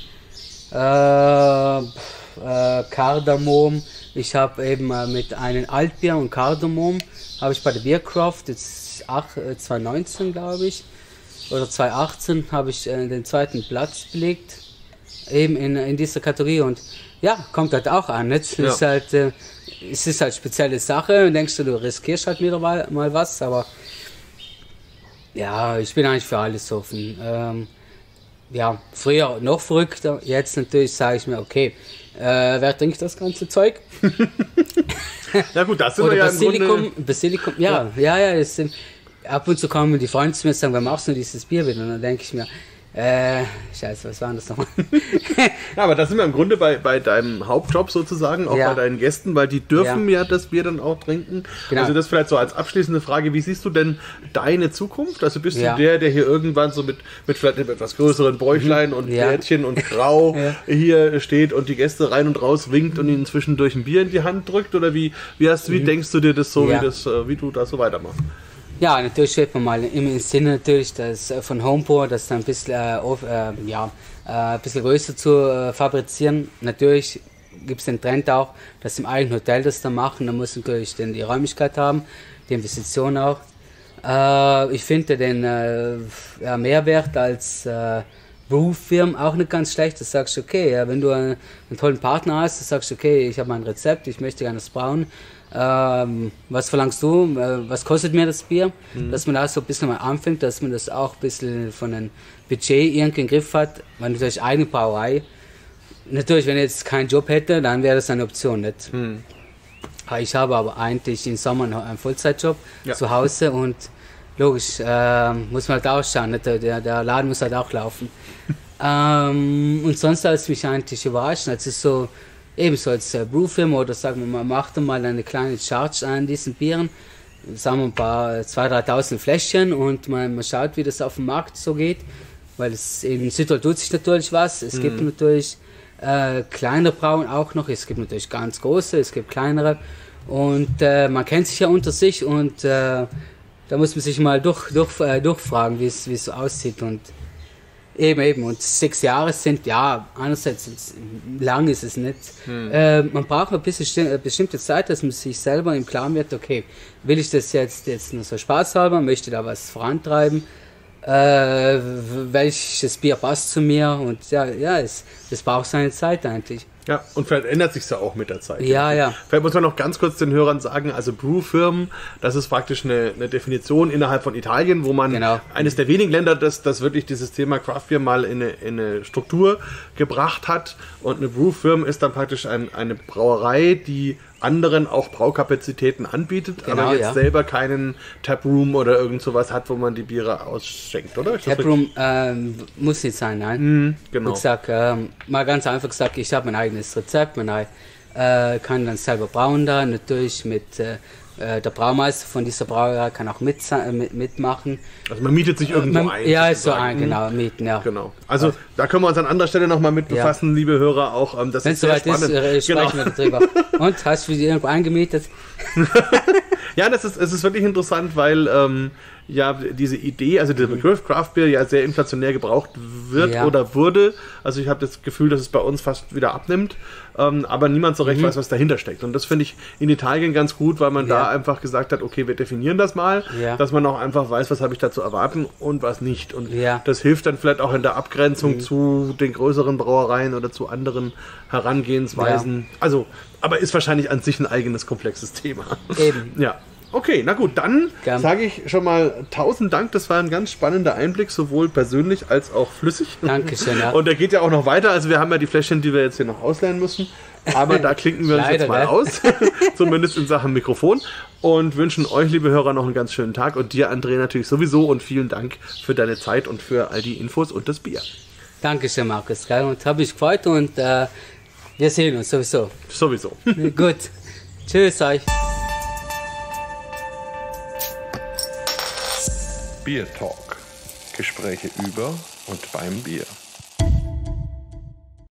Kardamom. Ich habe eben mit einem Altbier und Kardamom habe ich bei der Biercraft jetzt 2019 glaube ich oder 2018 habe ich den zweiten Platz belegt eben in dieser Kategorie und ja, kommt halt auch an. Jetzt ist halt, es ist halt spezielle Sache und denkst du riskierst halt wieder mal was, aber ja, ich bin eigentlich für alles offen. Früher noch verrückter, jetzt natürlich sage ich mir, okay, wer trinkt das ganze Zeug? Ja gut, das sind oder wir ja Basilikum, im Grunde... Basilikum, ab und zu kommen die Freunde zu mir und sagen, wann machst du dieses Bier wieder? Und dann denke ich mir, Scheiße, was war denn das nochmal? Ja, aber da sind wir im Grunde bei deinem Hauptjob sozusagen, auch bei deinen Gästen, weil die dürfen ja das Bier dann auch trinken. Genau. Also das vielleicht so als abschließende Frage, wie siehst du denn deine Zukunft? Also bist du der hier irgendwann so mit vielleicht einem etwas größeren Bäuchlein und Bärtchen und Grau hier steht und die Gäste rein und raus winkt und ihnen zwischendurch ein Bier in die Hand drückt? Oder wie denkst du dir das so, wie du das so weitermachst? Ja, natürlich steht man mal im Sinne natürlich, dass von Homeport das dann ein bisschen, ein bisschen größer zu fabrizieren. Natürlich gibt es den Trend auch, dass im eigenen Hotel das dann machen. Da muss natürlich dann die Räumlichkeit haben, die Investition auch. Ich finde den Mehrwert als Brewfirmen auch nicht ganz schlecht. Da sagst du, okay, wenn du einen tollen Partner hast, dann sagst du, okay, ich habe mein Rezept, ich möchte gerne das brauen. Was verlangst du? Was kostet mir das Bier? Dass man da so ein bisschen mal anfängt, dass man das auch ein bisschen von einem Budget irgendwie im Griff hat. Weil natürlich eigene Brauerei. Natürlich, wenn ich jetzt keinen Job hätte, dann wäre das eine Option nicht. Ich habe aber eigentlich im Sommer noch einen Vollzeitjob zu Hause und logisch, muss man halt auch schauen. Nicht? Der Laden muss halt auch laufen. Und sonst hat es mich eigentlich überrascht. Es ist so, ebenso als Brewfirma oder sagen wir mal, macht mal eine kleine Charge an diesen Bieren, sagen wir ein paar 2.000, 3.000 Fläschchen und man schaut, wie das auf dem Markt so geht, weil es in Südtirol tut sich natürlich was. Es gibt natürlich kleinere Brauen auch noch, es gibt natürlich ganz große, es gibt kleinere und man kennt sich ja unter sich und da muss man sich mal durchfragen, wie es so aussieht und Eben. Und 6 Jahre sind, einerseits lang ist es nicht. Man braucht ein bisschen bestimmte Zeit, dass man sich selber im Klaren wird, okay, will ich das jetzt nur so Spaß halber, möchte da was vorantreiben, welches Bier passt zu mir und es braucht seine Zeit eigentlich. Ja, und vielleicht ändert sich ja auch mit der Zeit. Ja. Vielleicht muss man noch ganz kurz den Hörern sagen, also Brewfirmen, das ist praktisch eine Definition innerhalb von Italien, wo man eines der wenigen Länder, das wirklich dieses Thema Craft Beer mal in eine Struktur gebracht hat. Und eine Brewfirm ist dann praktisch eine Brauerei, die anderen auch Braukapazitäten anbietet, Genau, aber jetzt ja. selber keinen Taproom oder irgend sowas hat, wo man die Biere ausschenkt, oder? Ist das Taproom muss nicht sein, nein. genau. Wie gesagt, mal ganz einfach gesagt, ich habe mein eigenes Rezept, kann dann selber brauen da, natürlich mit der Braumeister von dieser Brauerei kann auch mitmachen. Also man mietet sich irgendwo ein. Ja, ist so sozusagen. genau, mieten, ja. Genau. Also da können wir uns an anderer Stelle nochmal mit befassen, liebe Hörer, auch. Das Wenn ist es sehr soweit ist, spannend. sprechen wir darüber. Und, hast du die irgendwo eingemietet? Ja, es ist wirklich interessant, weil ja diese Idee, also der Begriff Craft Beer ja sehr inflationär gebraucht wird Ja. oder wurde. Also ich habe das Gefühl, dass es bei uns fast wieder abnimmt, aber niemand so recht weiß, was dahinter steckt. Und das finde ich in Italien ganz gut, weil man da einfach gesagt hat, okay, wir definieren das mal, dass man auch einfach weiß, was habe ich da zu erwarten und was nicht. Und das hilft dann vielleicht auch in der Abgrenzung zu den größeren Brauereien oder zu anderen Herangehensweisen. Also, aber ist wahrscheinlich an sich ein eigenes komplexes Thema. Eben. Ja. Okay, na gut, dann Gern. sage ich schon mal 1000 Dank. Das war ein ganz spannender Einblick, sowohl persönlich als auch flüssig. Dankeschön, ja. Und der geht ja auch noch weiter. Also wir haben ja die Fläschchen, die wir jetzt hier noch ausleihen müssen. Aber da klinken wir uns Leider, jetzt mal ne? aus. Zumindest in Sachen Mikrofon. Und wünschen euch, liebe Hörer, noch einen ganz schönen Tag. Und dir, André, natürlich sowieso. Und vielen Dank für deine Zeit und für all die Infos und das Bier. Dankeschön, Markus. Gell? Und habe ich gefreut und wir sehen uns sowieso. Sowieso. Gut. Tschüss euch. Bier Talk. Gespräche über und beim Bier.